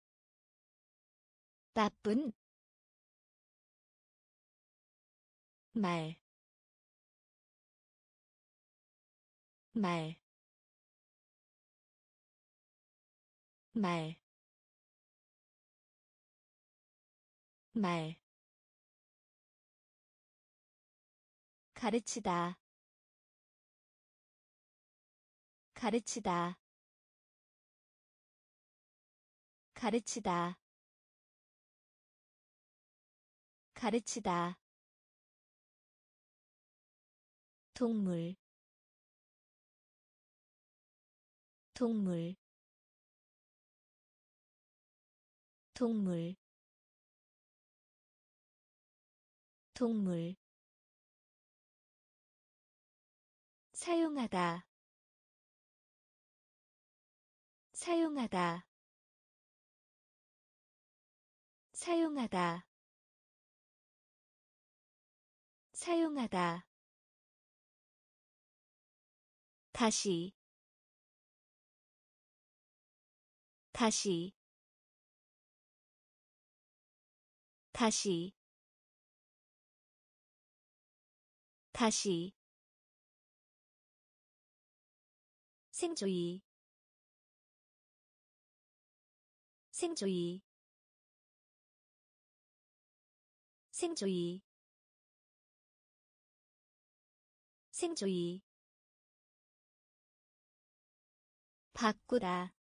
[SPEAKER 1] 나쁜, 말, 말, 말, 말, 가르치다, 가르치다, 가르치다, 가르치다, 동물, 동물, 동물, 동물, 사용하다, 사용하다, 사용하다, 사용하다, 다시, 다시, 다시, 다시, 생조이, 생조이, 생조이, 생조이, 바꾸다,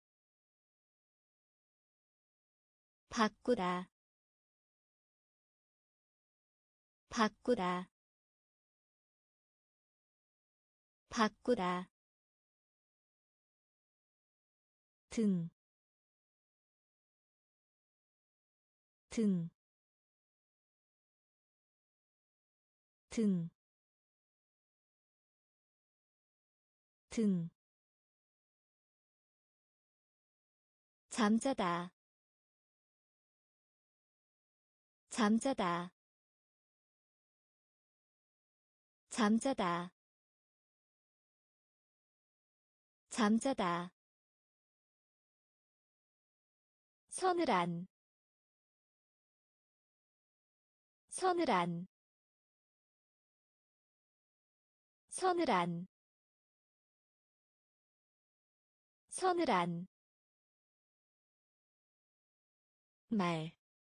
[SPEAKER 1] 바꾸다, 바꾸다, 바꾸다, 등, 등, 등, 등, 잠자다, 잠자다, 잠자다, 잠자다, 서늘한, 서늘한, 서늘한, 서늘한, 말,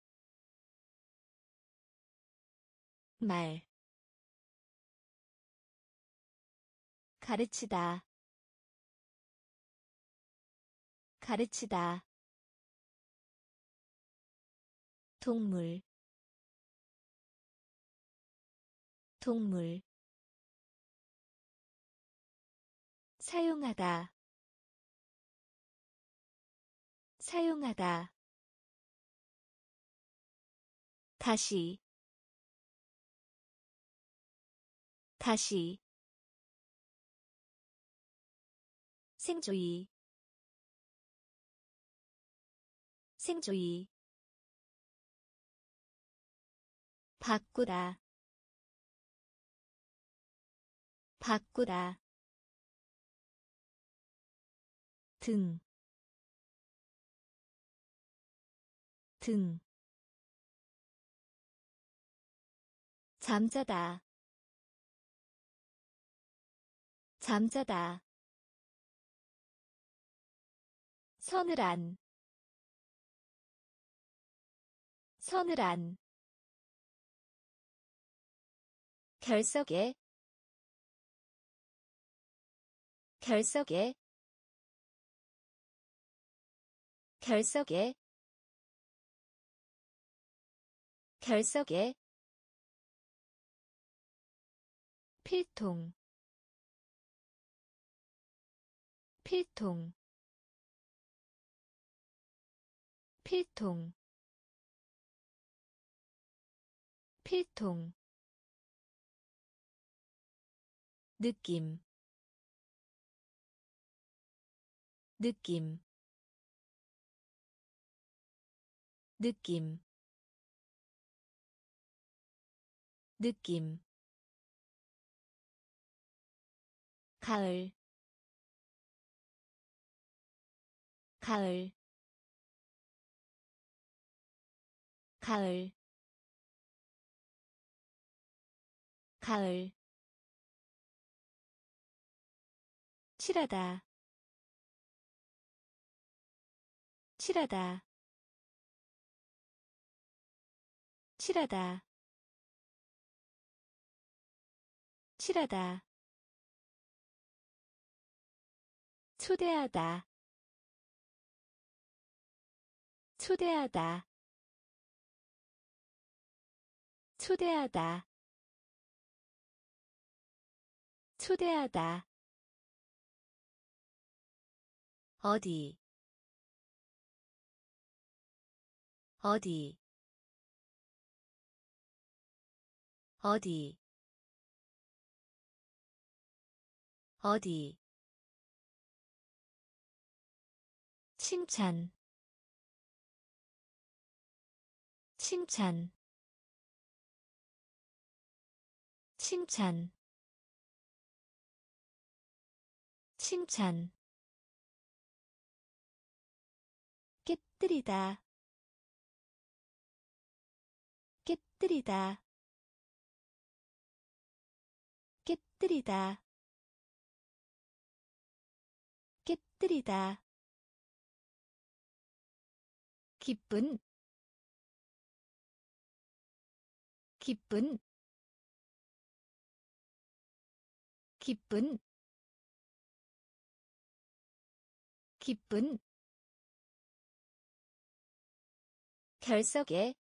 [SPEAKER 1] 말, 가르치다, 가르치다, 동물, 동물, 사용하다, 사용하다, 다시, 다시, 생조이, 생조이, 바꾸다, 바꾸다, 등, 등, 잠자다, 잠자다, 서늘한, 서늘한, 결석에, 결석에, 결석에, 결석에, 필통, 필통, 필통, 필통, 느낌, 느낌, 느낌, 느낌, 가을, 가을, 가을, 가을 칠하다 칠하다 칠하다 칠하다 초대하다 초대하다 초대하다 초대하다 어디 어디 어디 어디 칭찬 칭찬 칭찬 칭찬 깨뜨리다 깨뜨리다 깨뜨리다 깨뜨리다 기쁜 기쁜 기쁜 기쁜 결석에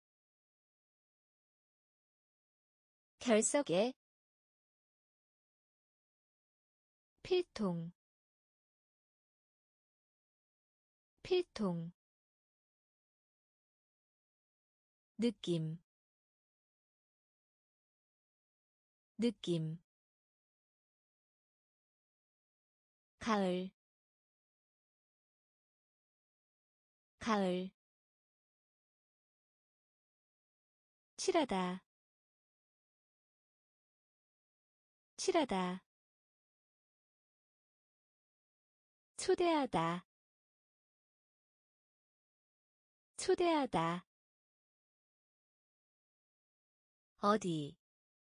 [SPEAKER 1] 결석에 필통 필통 느낌 느낌 가을 가을 칠하다 칠하다 초대하다 초대하다 어디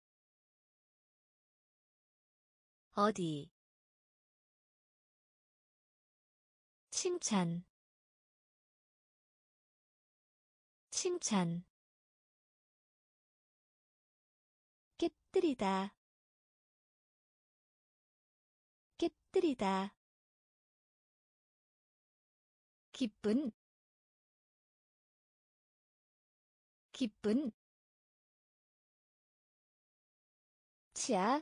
[SPEAKER 1] 어디 칭찬 칭찬 깨뜨리다 깨뜨리다 기쁜 기쁜 치아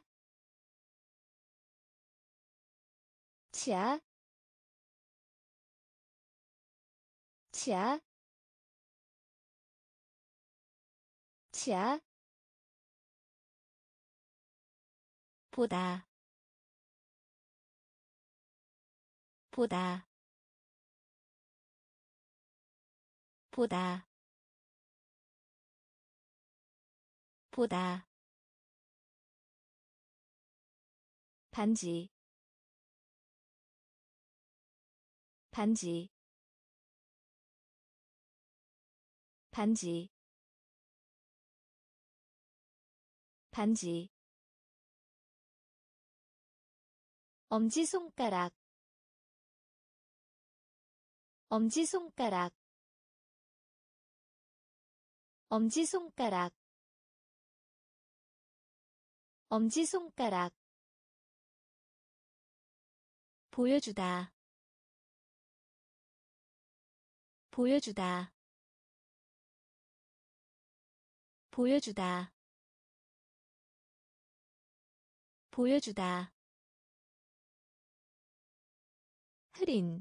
[SPEAKER 1] 치아 치아 치아 보다 보다 보다 보다 반지 반지 반지 반지 엄지손가락 엄지손가락 엄지손가락 엄지손가락 보여주다 보여주다 보여주다 보여주다 흐린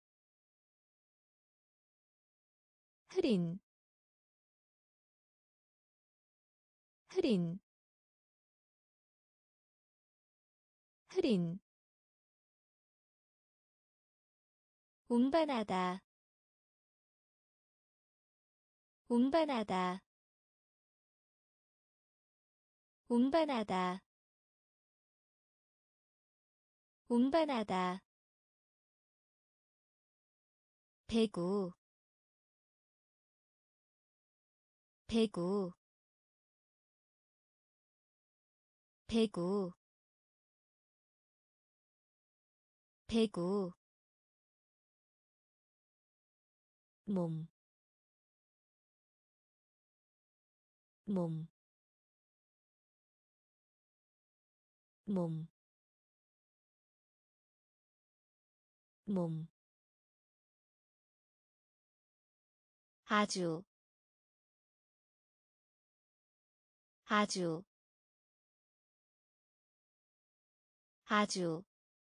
[SPEAKER 1] 흐린 흐린 흐린 운반하다 운반하다 운반하다 운반하다 배구 배구 배구 배구 몸, 몸, 몸, 몸. 아주, 아주, 아주,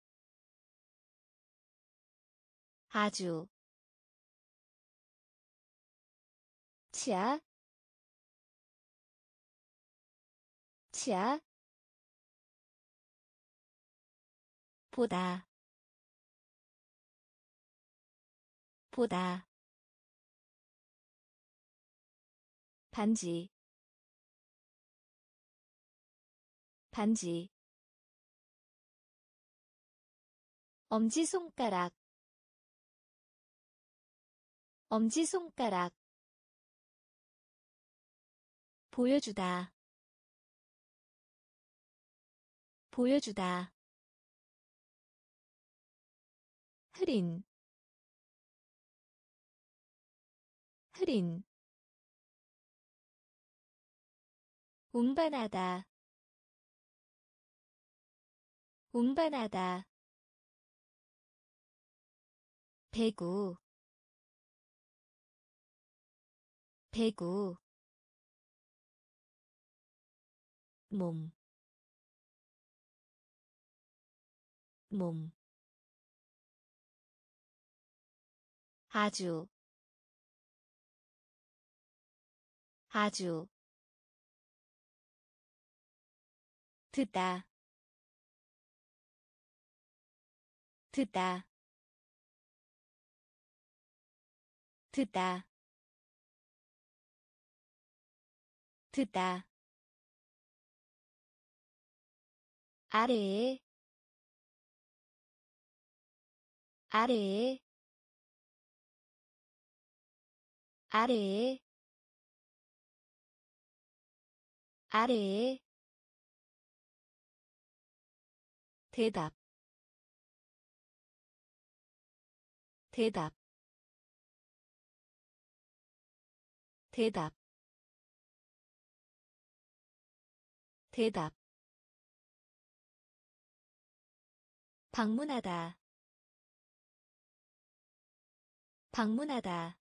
[SPEAKER 1] 아주. 치아, 치아. 보다, 보다. 반지, 반지. 엄지손가락, 엄지손가락. 보여주다, 보여주다. 흐린, 흐린. 운반하다, 운반하다. 배구, 배구. 몸, 몸. 아주, 아주. 듣다, 듣다, 듣다, 듣다. 아래에, 아래에, 아래에, 아래에. 대답, 대답, 대답, 대답. 방문하다, 방문하다,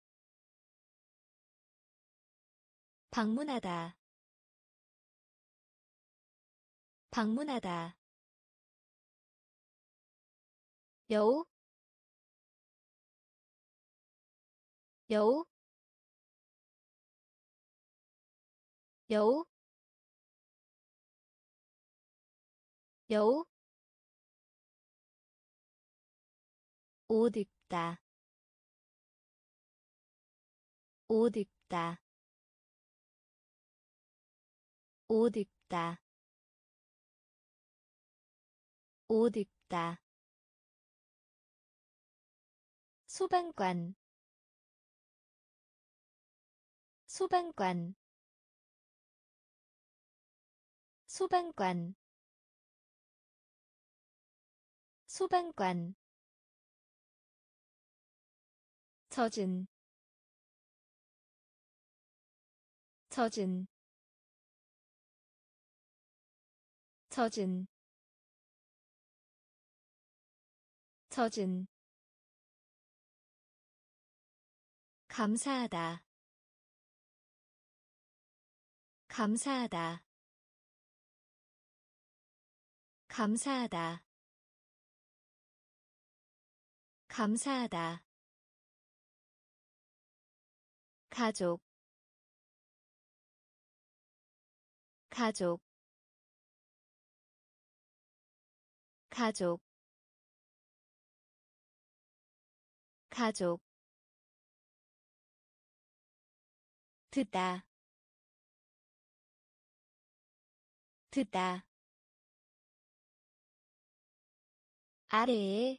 [SPEAKER 1] 방문하다, 방문하다. 여우, 여우, 여우, 여우. 옷 입다, 옷 입다, 옷 입다, 옷 입다. 소방관, 소방관, 소방관, 소방관. 젖은, 젖은, 젖은, 젖은. 감사하다, 감사하다, 감사하다, 감사하다. 가족, 가족, 가족, 가족. 듣다, 듣다. 아래에,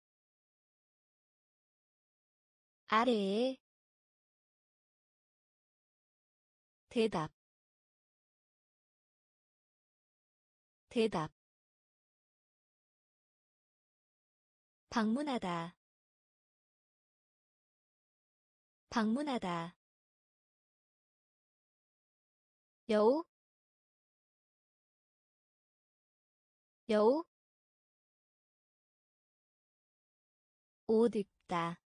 [SPEAKER 1] 아래에. 대답, 대답 방문하다 방문하다 여우 여우 옷 입다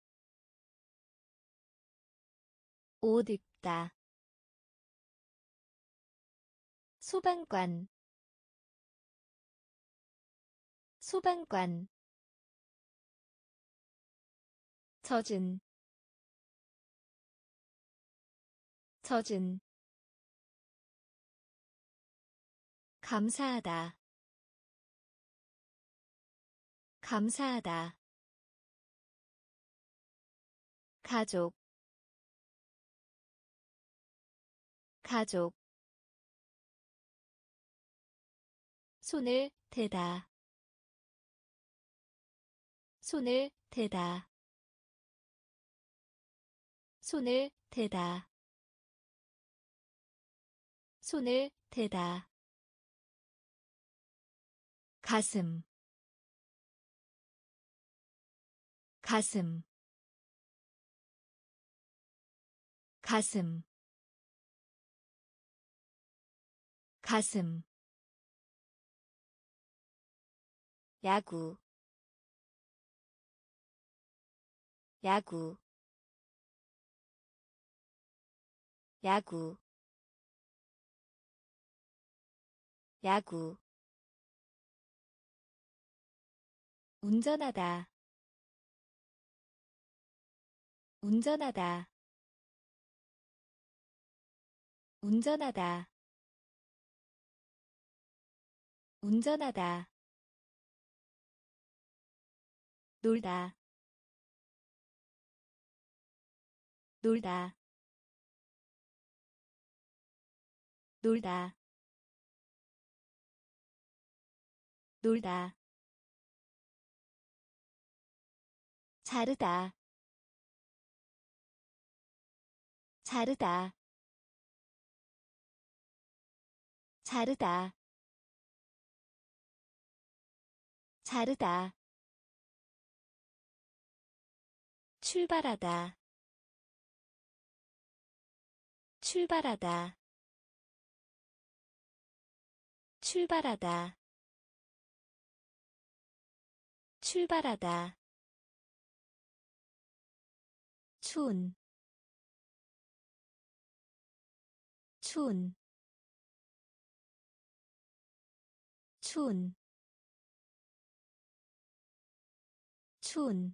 [SPEAKER 1] 옷 입다 소방관 소방관 젖은 젖은 감사하다 감사하다 가족 가족 손을 대다 손을 대다 손을 대다 손을 대다 가슴 가슴 가슴 가슴 야구 야구 야구 야구 운전하다 운전하다 운전하다 운전하다 놀다 놀다 놀다 놀다 자르다 자르다 자르다 자르다 출발하다 출발하다 출발하다 출발하다 추운 추운 추운 추운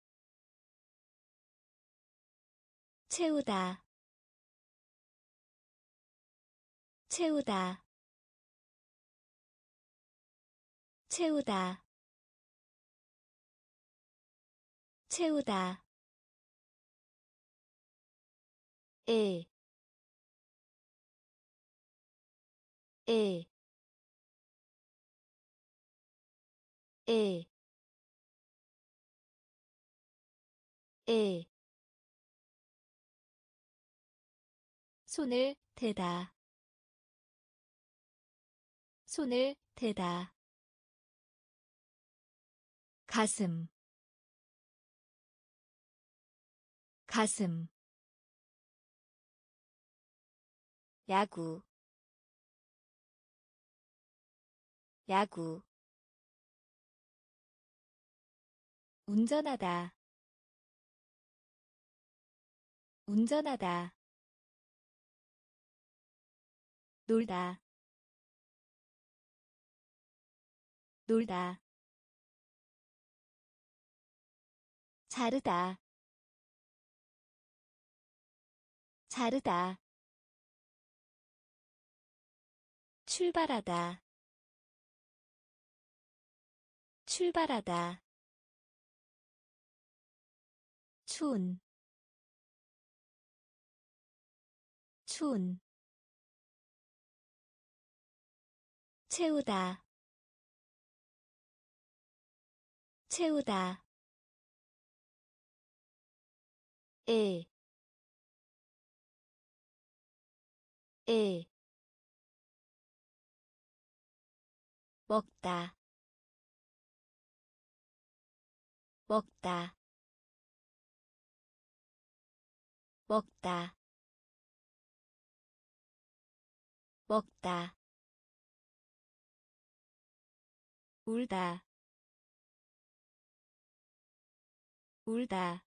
[SPEAKER 1] 채우다 채우다 채우다 채우다 에, 에, 에, 에. 손을 대다 손을 대다 가슴 가슴 야구 야구 운전하다 운전하다 놀다 놀다 자르다 자르다 출발하다 출발하다 추운 추운 채우다 채우다 에, 에. 먹다 먹다 먹다 먹다 울다 울다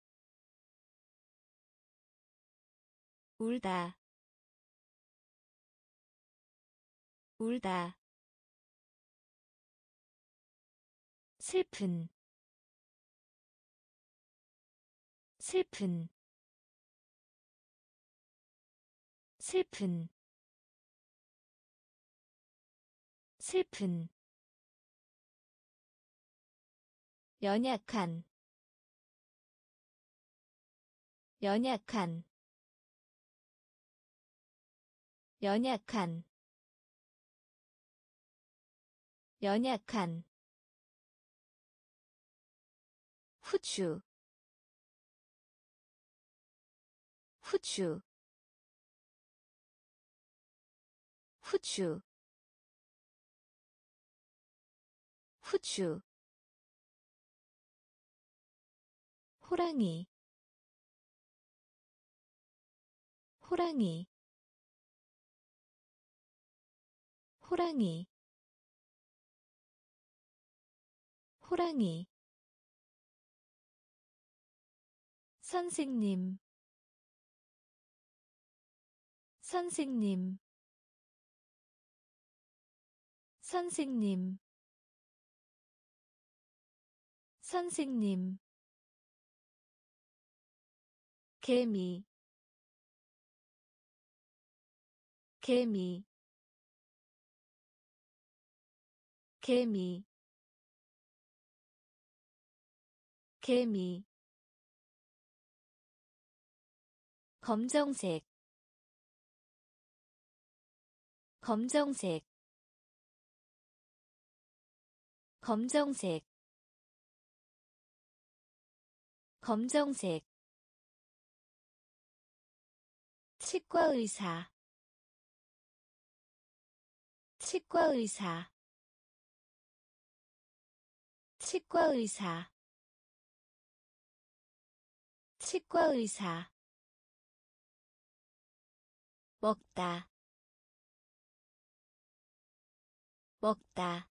[SPEAKER 1] 울다 울다 슬픈 슬픈 슬픈 슬픈 연약한 연약한 연약한 연약한 후추 후추 후추 후추 호랑이 호랑이 호랑이 호랑이 선생님 선생님 선생님 선생님 개미 개미 개미 개미 검정색 검정색 검정색 검정색 치과의사 치과의사 치과의사 치과의사 먹다 먹다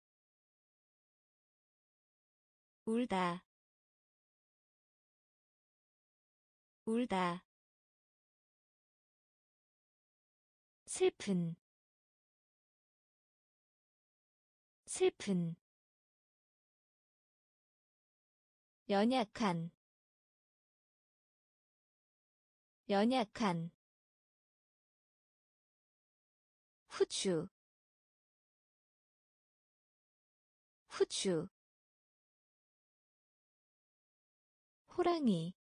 [SPEAKER 1] 울다 울다 슬픈 슬픈 연약한 연약한 후추 후추 호랑이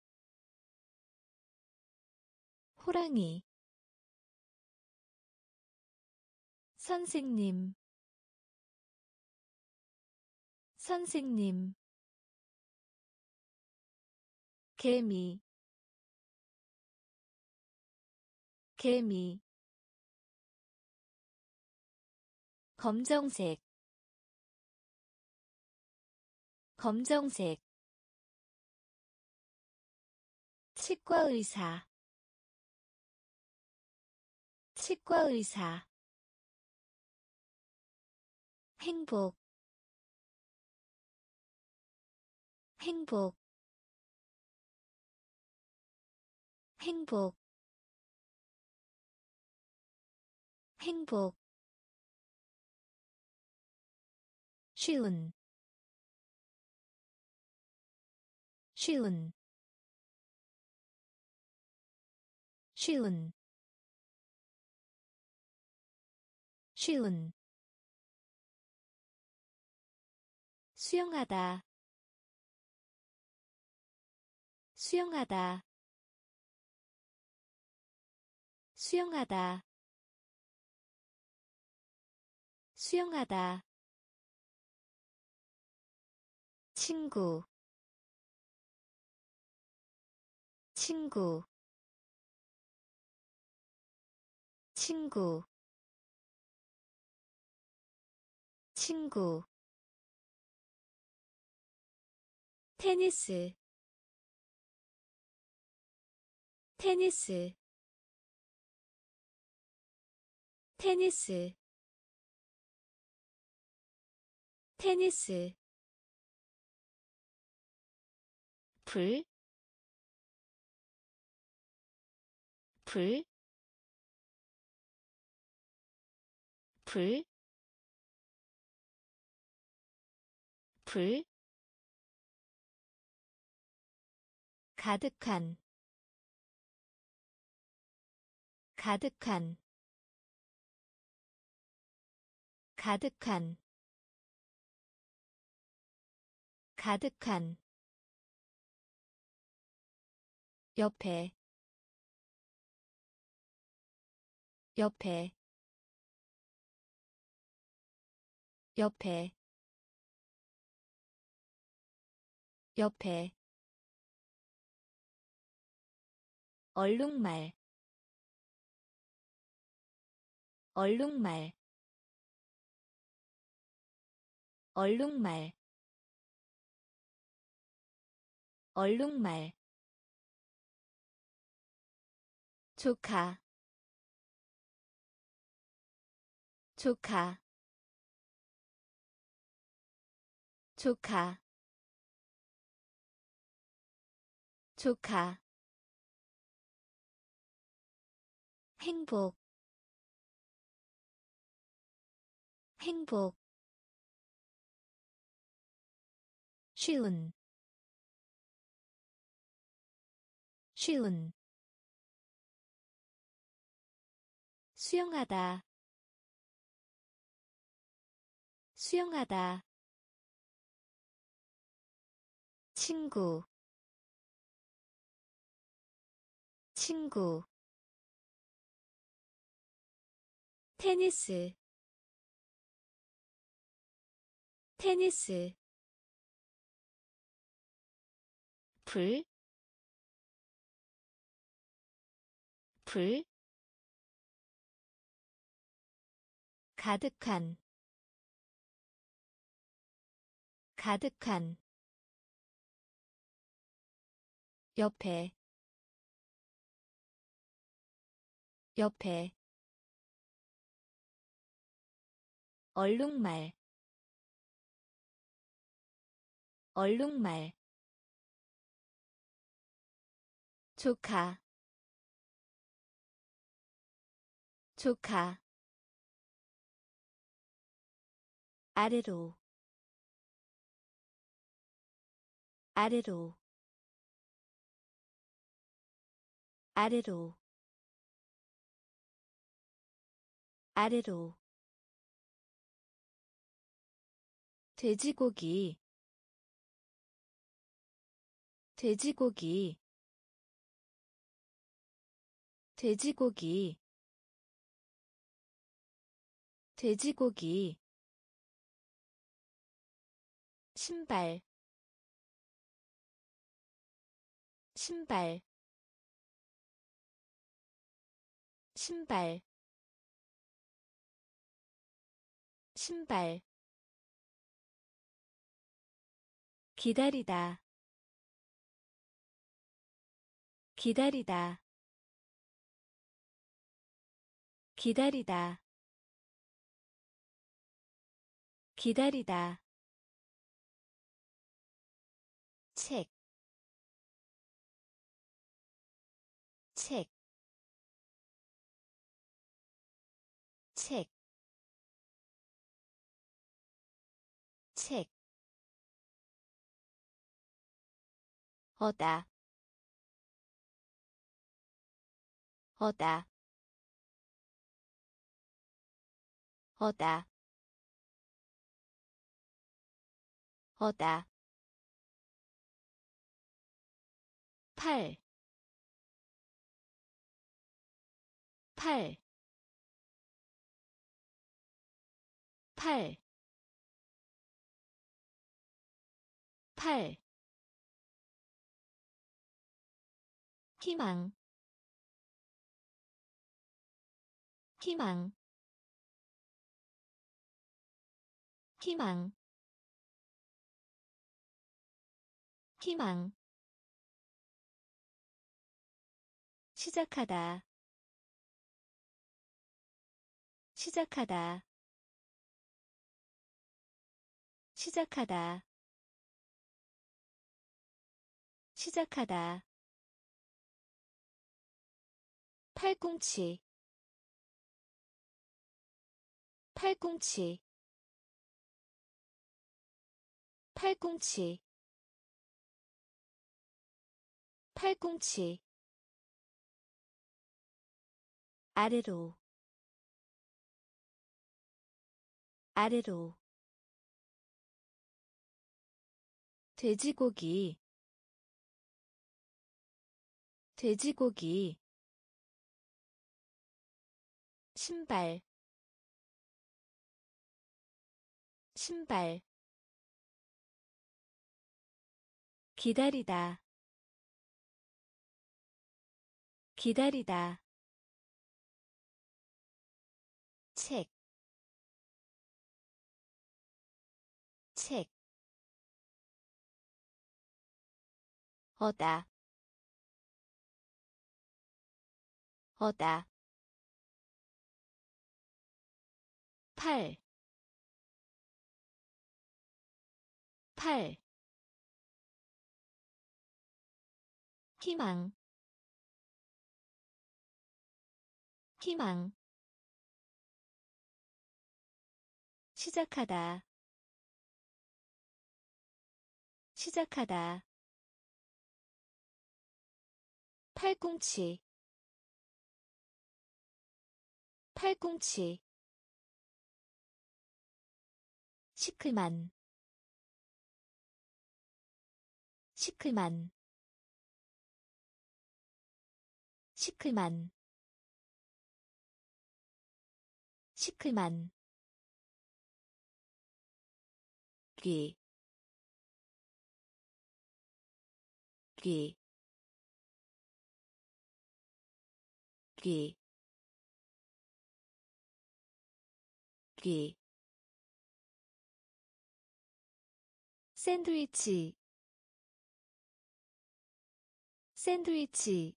[SPEAKER 1] 호랑이 선생님 선생님 개미 개미 검정색 검정색 치과의사 치과의사 행복 행복 행복 행복 쉬운 쉬운 쉬운 쉬운 수영하다 수영하다 수영하다 수영하다 친구 친구 친구 친구 테니스 테니스 테니스 테니스 불, 불, 불, 불, 가득한, 가득한, 가득한, 가득한, 옆에, 옆에, 옆에, 옆에, 얼룩말, 얼룩말, 얼룩말, 얼룩말, 조카, 조카, 조카, 조카, 행복, 행복, 쉬운, 쉬운, 수영하다, 수영하다, 친구, 친구, 테니스, 테니스, 불, 불, 가득한, 가득한, 옆에, 옆에, 얼룩말, 얼룩말, 조카, 조카, 아래로, 아래로, 아래로, 아래로, 돼지고기, 돼지고기, 돼지고기, 돼지고기, 신발, 신발, 신발, 신발, 기다리다, 기다리다, 기다리다, 기다리다, 책, 책, 책, 책, 어다, 어다, 어다, 어다, 팔, 팔, 팔, 팔, 희망, 희망, 희망 희망 시작하다 시작하다 시작하다 시작하다 팔꿈치 팔꿈치 팔꿈치 팔꿈치 아래로 아래로 돼지고기 돼지고기 신발 신발 기다리다 기다리다 책, 책, 어다, 어다, 팔, 팔, 희망, 희망, 시작하다, 시작하다, 팔꿈치, 팔꿈치, 시큼한, 시큼한, 시큼한, 시큼한, 귀, 귀, 귀, 귀, 샌드위치, 샌드위치,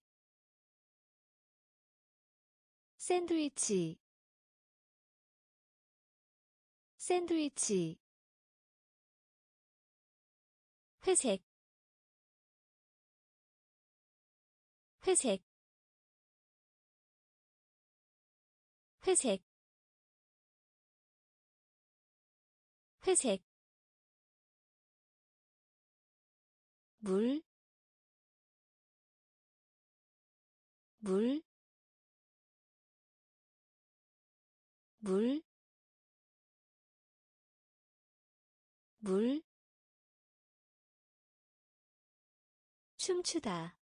[SPEAKER 1] 샌드위치, 샌드위치, 회색, 회색, 회색, 회색, 물, 물, 물, 물, 춤추다,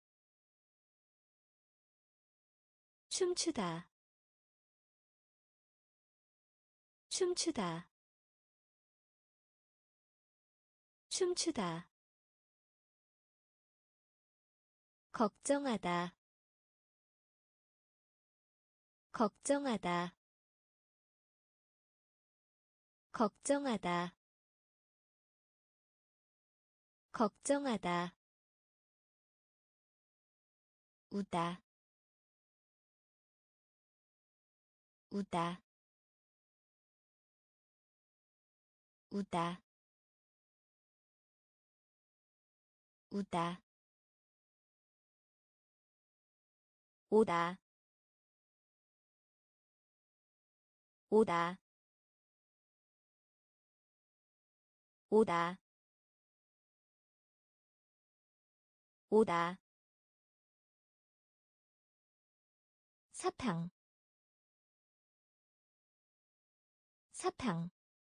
[SPEAKER 1] 춤추다, 춤추다, 춤추다, 걱정하다, 걱정하다, 걱정하다, 걱정하다, 우다, 우다, 우다, 우다, 오다, 오다, 오다, 오다, 사탕, 사탕,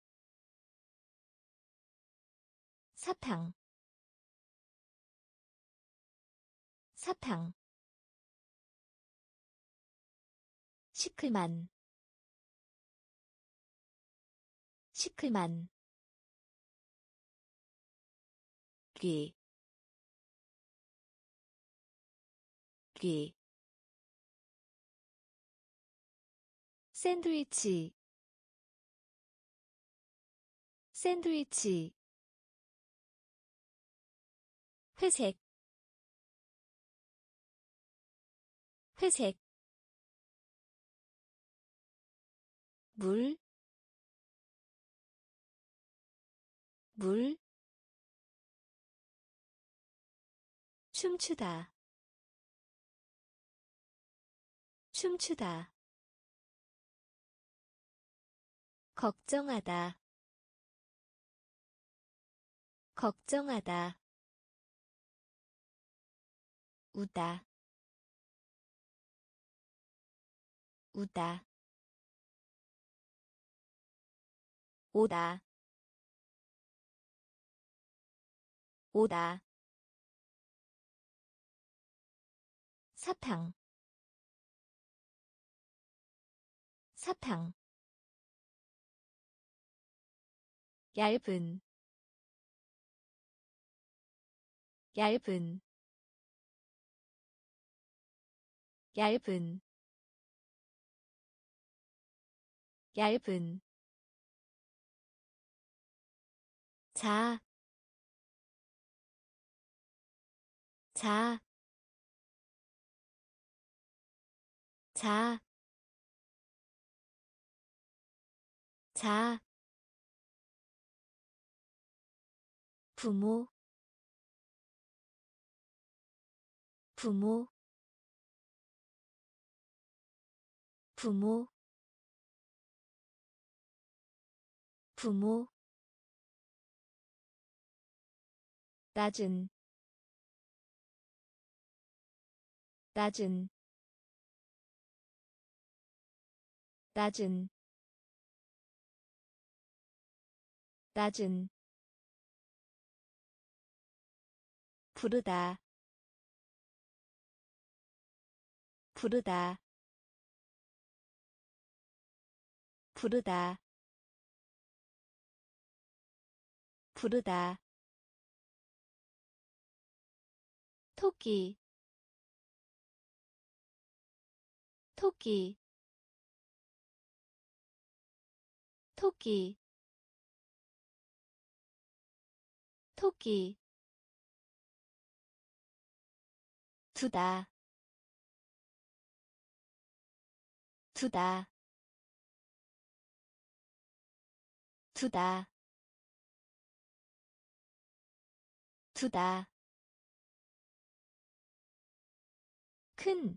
[SPEAKER 1] 사탕, 사탕, 시큼한, 시큼한, 귀, 귀, 샌드위치, 샌드위치 회색 회색 물, 물, 춤추다, 춤추다, 걱정하다, 걱정하다, 우다, 우다, 오다, 오다, 사탕, 사탕, 얇은, 얇은, 얇은, 얇은, 자, 자, 자, 자, 부모, 부모, 부모, 부모, 낮은, 낮은, 낮은, 낮은, 부르다, 부르다, 부르다, 부르다, 토끼, 토끼, 토끼, 토끼, 두다, 두다, 두다, 두다, 큰,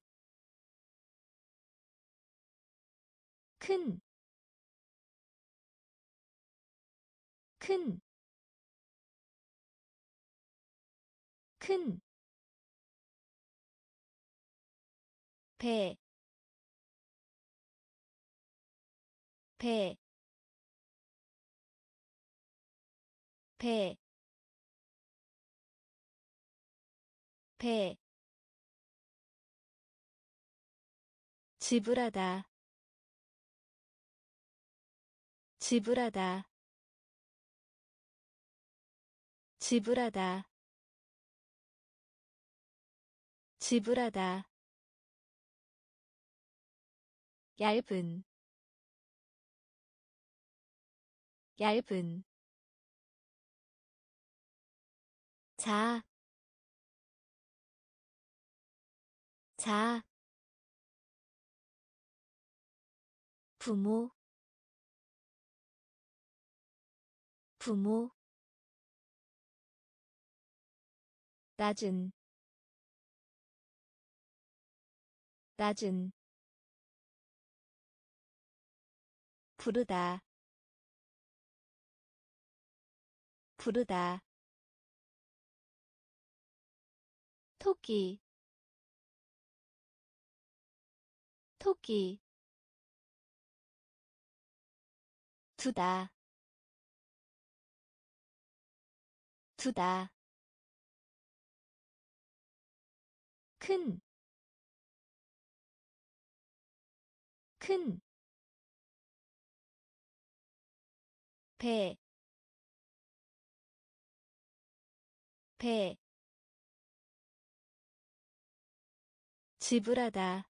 [SPEAKER 1] 큰, 큰, 큰, 배, 배, 배, 배, 지불하다, 지불하다, 지불하다, 지불하다, 얇은, 얇은, 자, 자, 부모, 부모, 낮은, 낮은, 부르다, 부르다, 토끼, 토끼, 두다, 두다, 큰, 큰, 배, 배, 지불하다,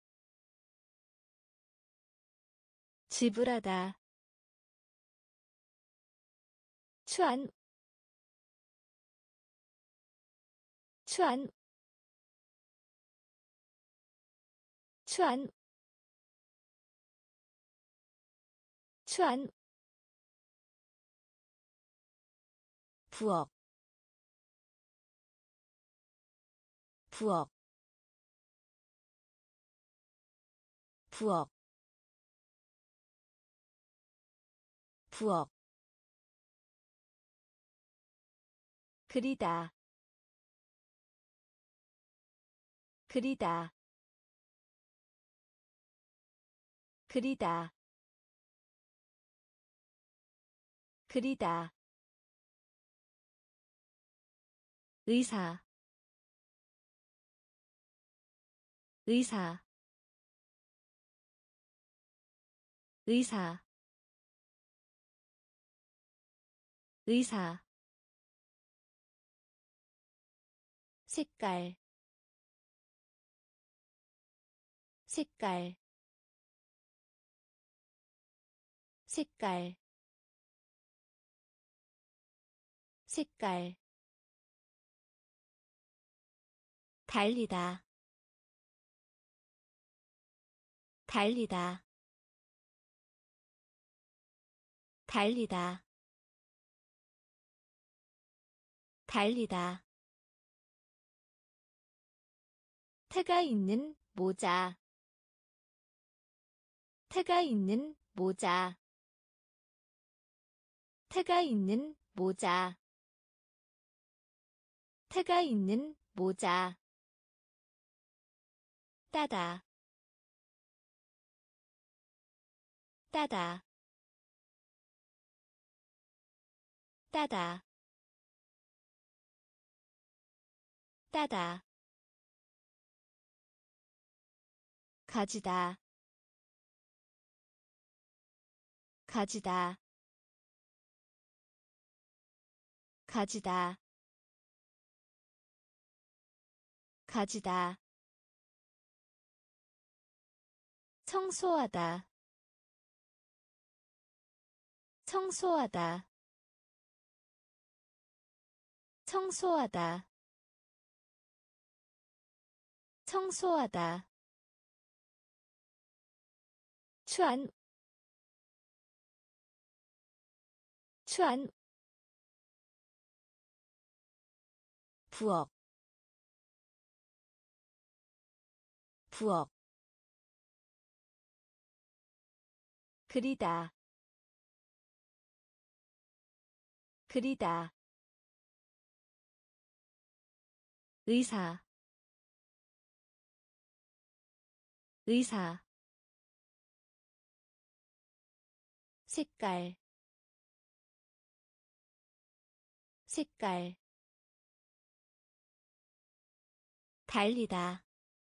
[SPEAKER 1] 지불하다, 추안 추안 추안 추안 부엌 부엌 부엌 부엌 그리다 그리다 그리다 그리다 의사 의사 의사 의사 색깔 색깔 색깔 색깔 달리다 달리다 달리다 달리다 태가 있는 모자 태가 있는 모자 태가 있는 모자 태가 있는 모자 따다 따다 따다 따다 가지다 가지다 가지다 가지다 청소하다 청소하다 청소하다 청소하다 추안 추안 부엌 부엌 그리다 그리다 의사 의사 색깔 색깔 달리다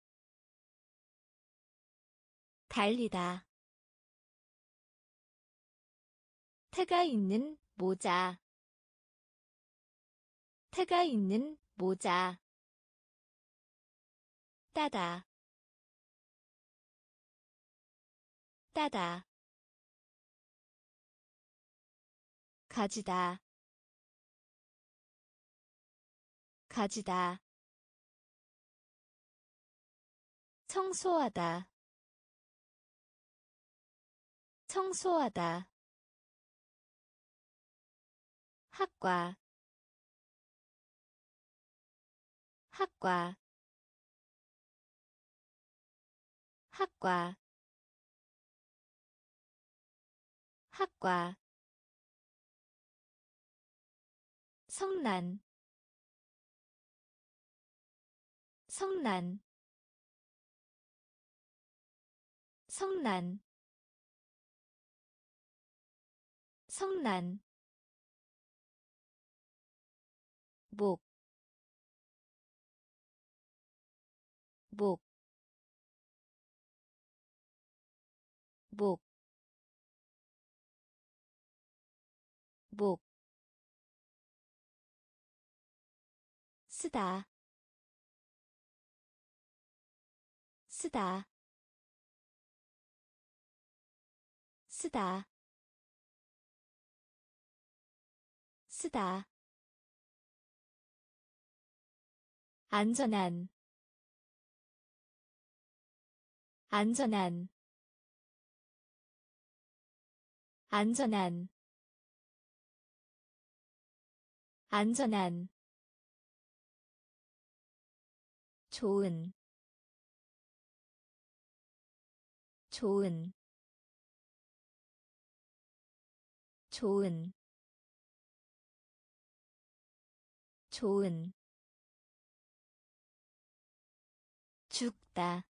[SPEAKER 1] 달리다 태가 있는 모자 태가 있는 모자 따다 따다 가지다 가지다 청소하다 청소하다 학과 학과 학과 학과 성난 성난 성난 성난 목, 목, 목, 목, 쓰다, 쓰다, 쓰다, 쓰다 안전한 안전한 안전한 안전한 좋은 좋은 좋은 좋은 죽다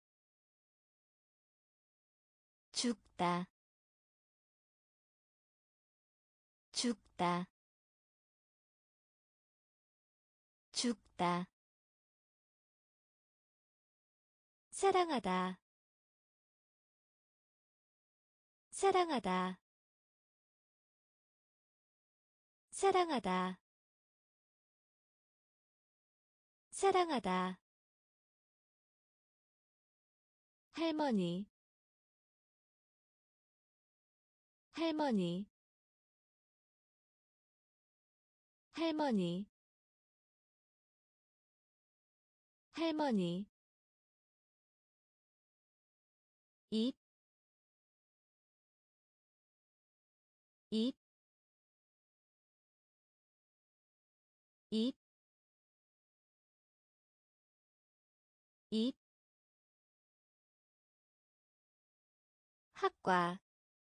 [SPEAKER 1] 죽다 죽다 죽다 사랑하다 사랑하다 사랑하다 사랑하다 할머니 할머니 할머니 할머니 입, 입, 입, 입, 학과,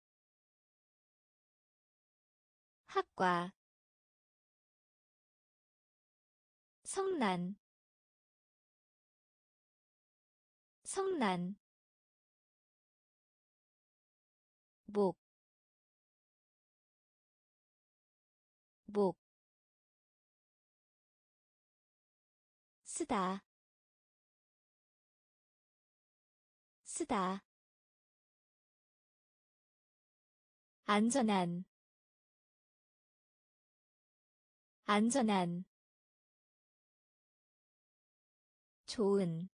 [SPEAKER 1] 학과, 성난, 성난, 목, 목, 쓰다, 쓰다, 안전한, 안전한, 좋은,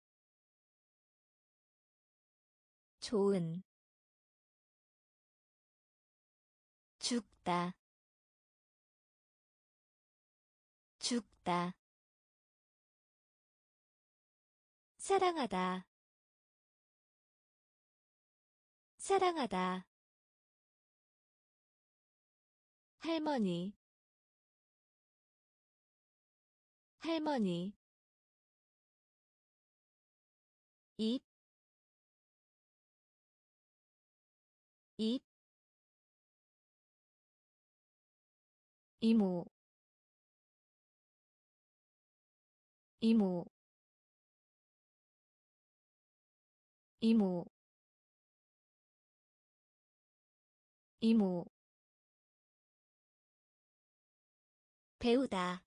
[SPEAKER 1] 좋은, 죽다, 죽다, 사랑하다, 사랑하다, 할머니, 할머니, 입, 입, 이모, 이모, 이모, 이모, 배우다,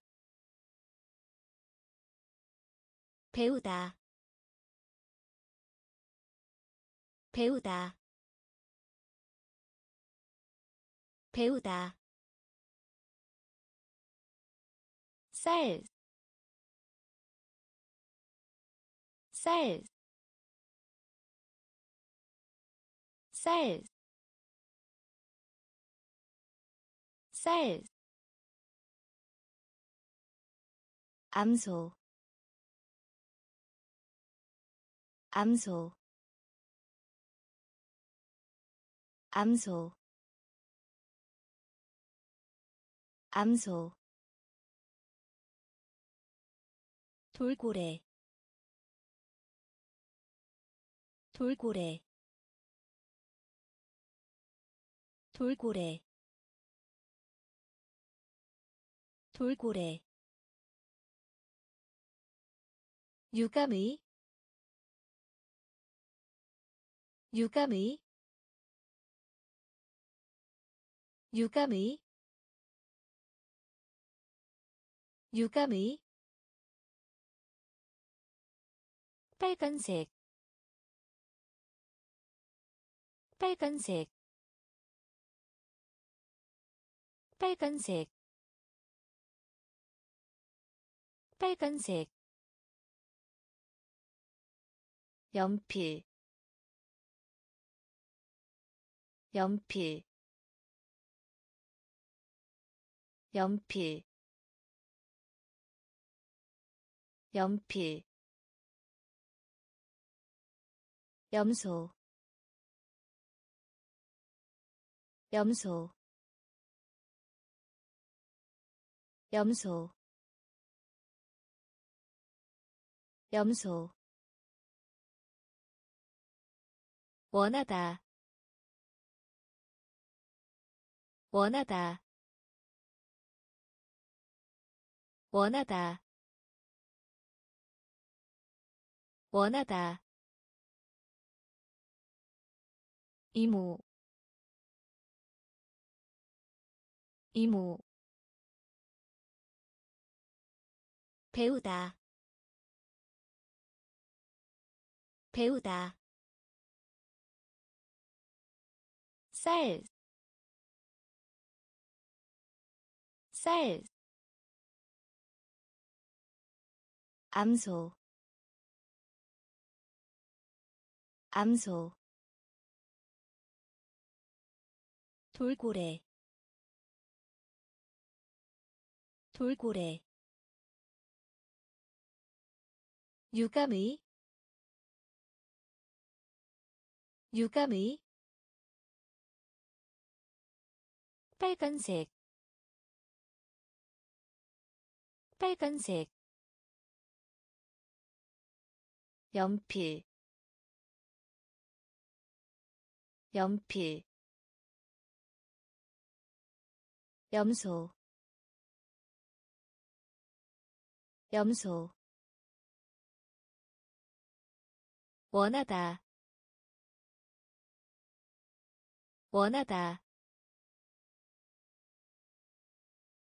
[SPEAKER 1] 배우다, 배우다, 배우다, 쌀, 쌀, 쌀, 쌀, 암소, 암소, 암소, 암소, 돌고래, 돌고래, 돌고래, 돌고래, 유감의, 유감의, 유감의, 유감의, 빨간색, 빨간색, 빨간색, 빨간색, 연필, 연필, 연필 연필 염소 염소 염소 염소 원하다 원하다 원하다 원하다 이모 이모 배우다 배우다 쌀, 쌀, 암소, 암소, 돌고래, 돌고래, 유감의, 유감의, 빨간색, 빨간색, 연필, 연필, 염소, 염소, 원하다, 원하다,